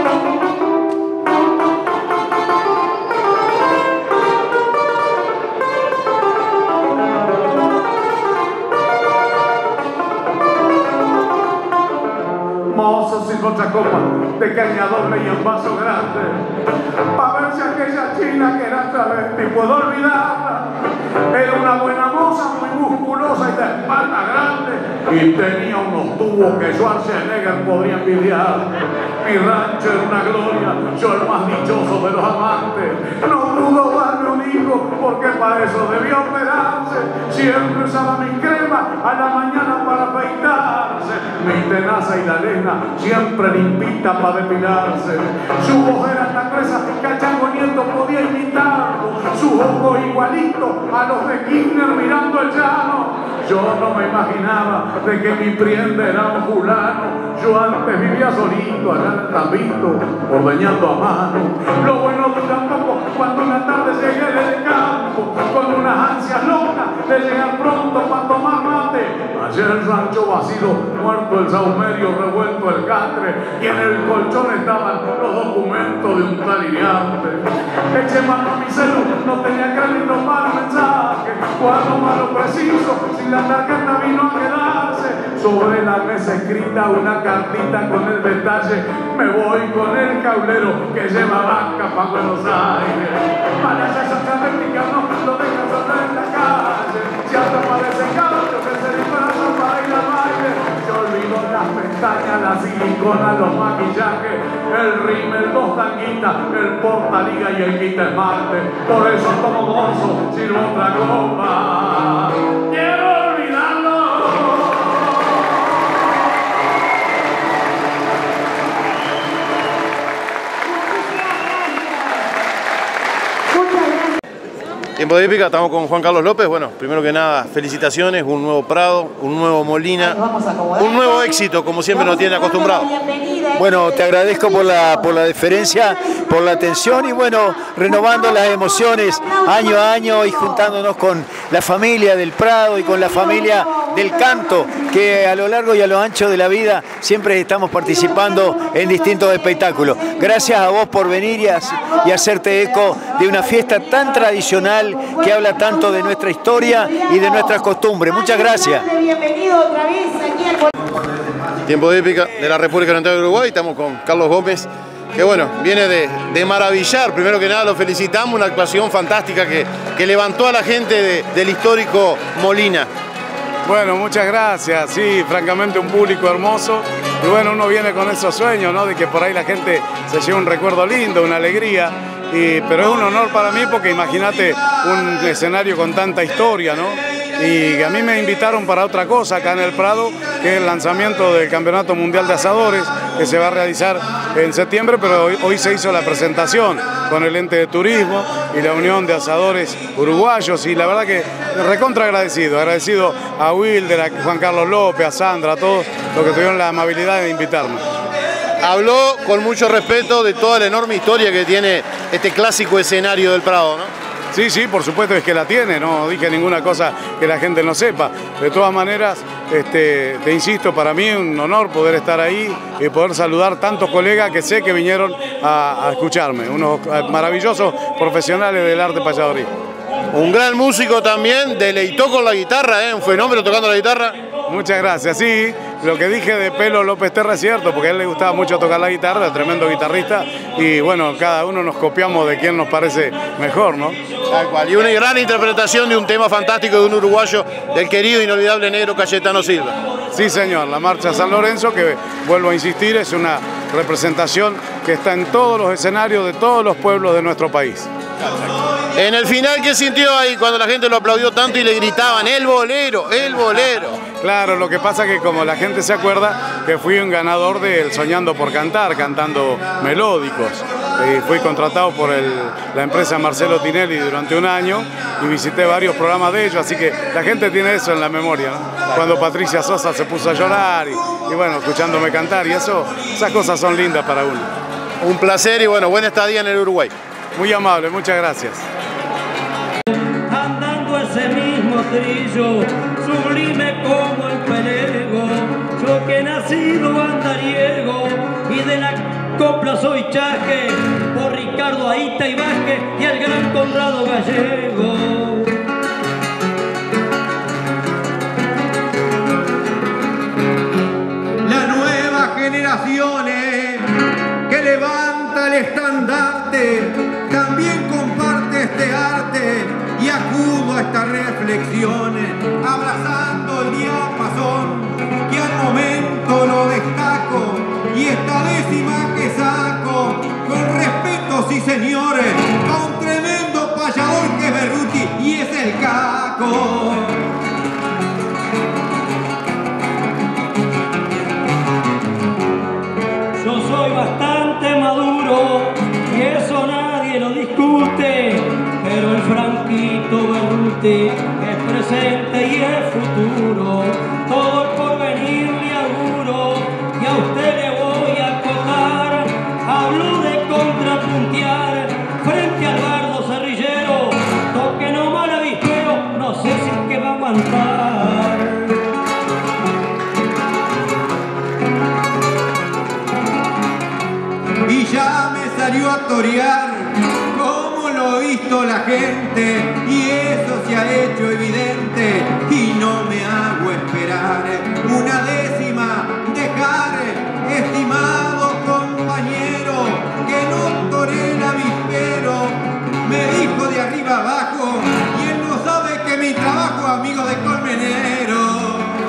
Mozo sin otra copa de caña doble y en vaso grande, pa' ver si aquella china que era travesti puedo olvidarla. Era una buena moza muy musculosa y de espalda grande, y tenía unos tubos que Schwarzenegger podría envidiar. Mi rancho era una gloria, yo el más dichoso de los amantes. No pudo darme un hijo porque para eso debió operarse. Siempre usaba mi crema a la mañana para afeitarse. Mi tenaza y la lena siempre limpita para depilarse. Su voz era tan gruesa que a Chango Nieto podía imitarlo. Sus ojos igualitos a los de Kirchner mirando el llano. Yo no me imaginaba de que mi prienda era un fulano. Yo antes vivía solito allá en el Tambito, ordeñando a mano. Lo bueno dura poco cuando una tarde llegué del campo, con unas ansias locas de llegar pronto para tomar mate. Ayer el rancho vacío, muerto el saumerio, revuelto el catre, y en el colchón estaban los documentos de un tal Iriarte. Eché mano a mi celu, no tenía crédito para mensaje, cuando malo preciso, sin la tarjeta vino a quedarse. Sobre la mesa escrita una cartita con el detalle, me voy con el caulero que lleva vaca para Buenos Aires. Para esas carreticas no lo dejan sonar en la calle, si hasta parece caucho que se disfrazan para ir al baile. Yo olvido las pestañas, la silicona, los maquillajes, el rímel, dos tanguitas, el portaliga y el quita esmalte. Por eso como mozo sirvo otra copa. Quiero olvidarlo. Tiempo de Hípica, estamos con Juan Carlos López. Bueno, primero que nada, felicitaciones, un nuevo Prado, un nuevo Molina, un nuevo éxito, como siempre nos tiene acostumbrado. Bueno, te agradezco por la deferencia, por la atención y bueno, renovando las emociones año a año y juntándonos con la familia del Prado y con la familia del canto, que a lo largo y a lo ancho de la vida siempre estamos participando en distintos espectáculos. Gracias a vos por venir y hacerte eco de una fiesta tan tradicional que habla tanto de nuestra historia y de nuestras costumbres. Muchas gracias. Bienvenido otra vez aquí al... Tiempo de Hípica de la República Oriental de Uruguay, estamos con Carlos Gómez, que bueno, viene de maravillar. Primero que nada lo felicitamos, una actuación fantástica que levantó a la gente del histórico Molina. Bueno, muchas gracias, sí, francamente un público hermoso. Y bueno, uno viene con esos sueños, ¿no? De que por ahí la gente se lleve un recuerdo lindo, una alegría. Pero es un honor para mí porque imagínate un escenario con tanta historia, ¿no? Y a mí me invitaron para otra cosa acá en el Prado, que es el lanzamiento del Campeonato Mundial de Asadores, que se va a realizar en septiembre, pero hoy se hizo la presentación con el ente de turismo y la Unión de Asadores Uruguayos, y la verdad que recontra agradecido a Wilder, a Juan Carlos López, a Sandra, a todos los que tuvieron la amabilidad de invitarme. Habló con mucho respeto de toda la enorme historia que tiene este clásico escenario del Prado, ¿no? Sí, sí, por supuesto es que la tiene, no dije ninguna cosa que la gente no sepa. De todas maneras, te insisto, para mí es un honor poder estar ahí y poder saludar tantos colegas que sé que vinieron a escucharme, unos maravillosos profesionales del arte payadoril. Un gran músico también, deleitó con la guitarra, un fenómeno tocando la guitarra. Muchas gracias, sí, lo que dije de Pelo López Terra es cierto, porque a él le gustaba mucho tocar la guitarra, tremendo guitarrista, y bueno, cada uno nos copiamos de quién nos parece mejor, ¿no? Tal cual, y una gran interpretación de un tema fantástico de un uruguayo, del querido e inolvidable negro Cayetano Silva. Sí, señor, la Marcha San Lorenzo, que vuelvo a insistir, es una representación que está en todos los escenarios de todos los pueblos de nuestro país. En el final, ¿qué sintió ahí cuando la gente lo aplaudió tanto y le gritaban el bolero, el bolero? Claro, lo que pasa es que como la gente se acuerda que fui un ganador del Soñando por Cantar, cantando melódicos. Fui contratado por la empresa Marcelo Tinelli durante un año y visité varios programas de ellos, así que la gente tiene eso en la memoria, ¿no? Cuando Patricia Sosa se puso a llorar y bueno, escuchándome cantar y eso, esas cosas son lindas para uno. Un placer y bueno, buena estadía en el Uruguay. Muy amable, muchas gracias. Andando ese mismo trillo, sublime como el pelego, yo que he nacido andariego y de la copla soy chaje, por Ricardo Aita y Vázquez y el gran Conrado Gallego. Las nuevas generaciones que levanta el estandarte también comparte este arte y acudo a estas reflexiones abrazando el diapasón que al momento lo destaco y esta décima que saco con respeto, sí señores, a un tremendo payador que es Berruti y es el Caco. Yo soy bastante maduro y eso nadie lo discute, pero el Franquito Berruti es presente y es futuro, todo el porvenir le auguro y a usted le voy a acotar. Hablo de contrapuntear frente al bardo cerrillero, toque no mal avispero, no sé si es que va a aguantar. Y ya me salió a torear como lo ha visto la gente y eso se ha hecho evidente y no me hago esperar una décima dejar, estimado compañero, que no toré el avispero, me dijo de arriba abajo y él no sabe que mi trabajo amigo de colmenero.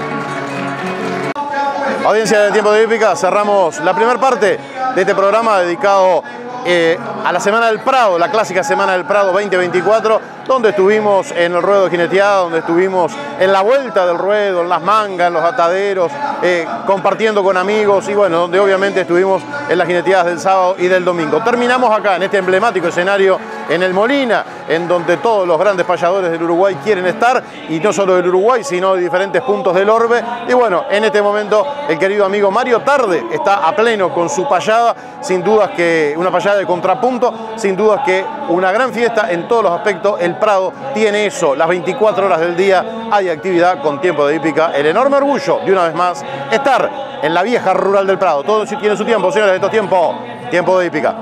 Audiencia de Tiempo de Hípica, cerramos la primera parte de este programa dedicado a la Semana del Prado, la clásica Semana del Prado 2024, donde estuvimos en el ruedo de jineteada, donde estuvimos en la vuelta del ruedo, en las mangas, en los ataderos, compartiendo con amigos y bueno, donde obviamente estuvimos en las jineteadas del sábado y del domingo. Terminamos acá en este emblemático escenario en el Molina, en donde todos los grandes payadores del Uruguay quieren estar, y no solo del Uruguay, sino de diferentes puntos del orbe. Y bueno, en este momento el querido amigo Mario Tarde está a pleno con su payada, sin dudas que una payada de contrapunto, sin dudas que una gran fiesta en todos los aspectos. El Prado tiene eso, las 24 horas del día hay actividad con Tiempo de Hípica. El enorme orgullo, de una vez más, estar en la vieja rural del Prado. Todo tiene su tiempo, señores, esto es Tiempo de Hípica.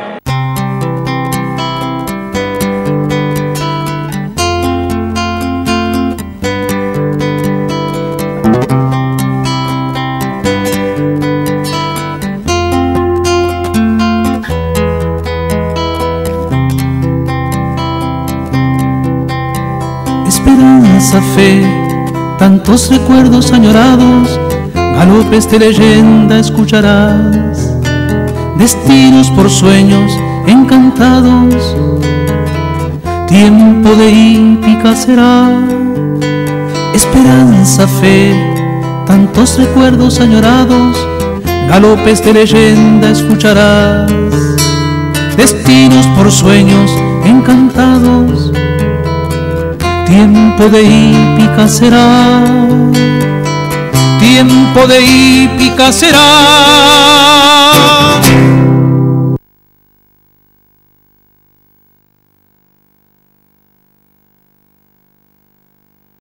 Esperanza, fe, tantos recuerdos añorados, galopes de leyenda escucharás, destinos por sueños encantados, tiempo de hípica será. Esperanza, fe, tantos recuerdos añorados, galopes de leyenda escucharás, destinos por sueños encantados, tiempo de hípica será, tiempo de hípica será.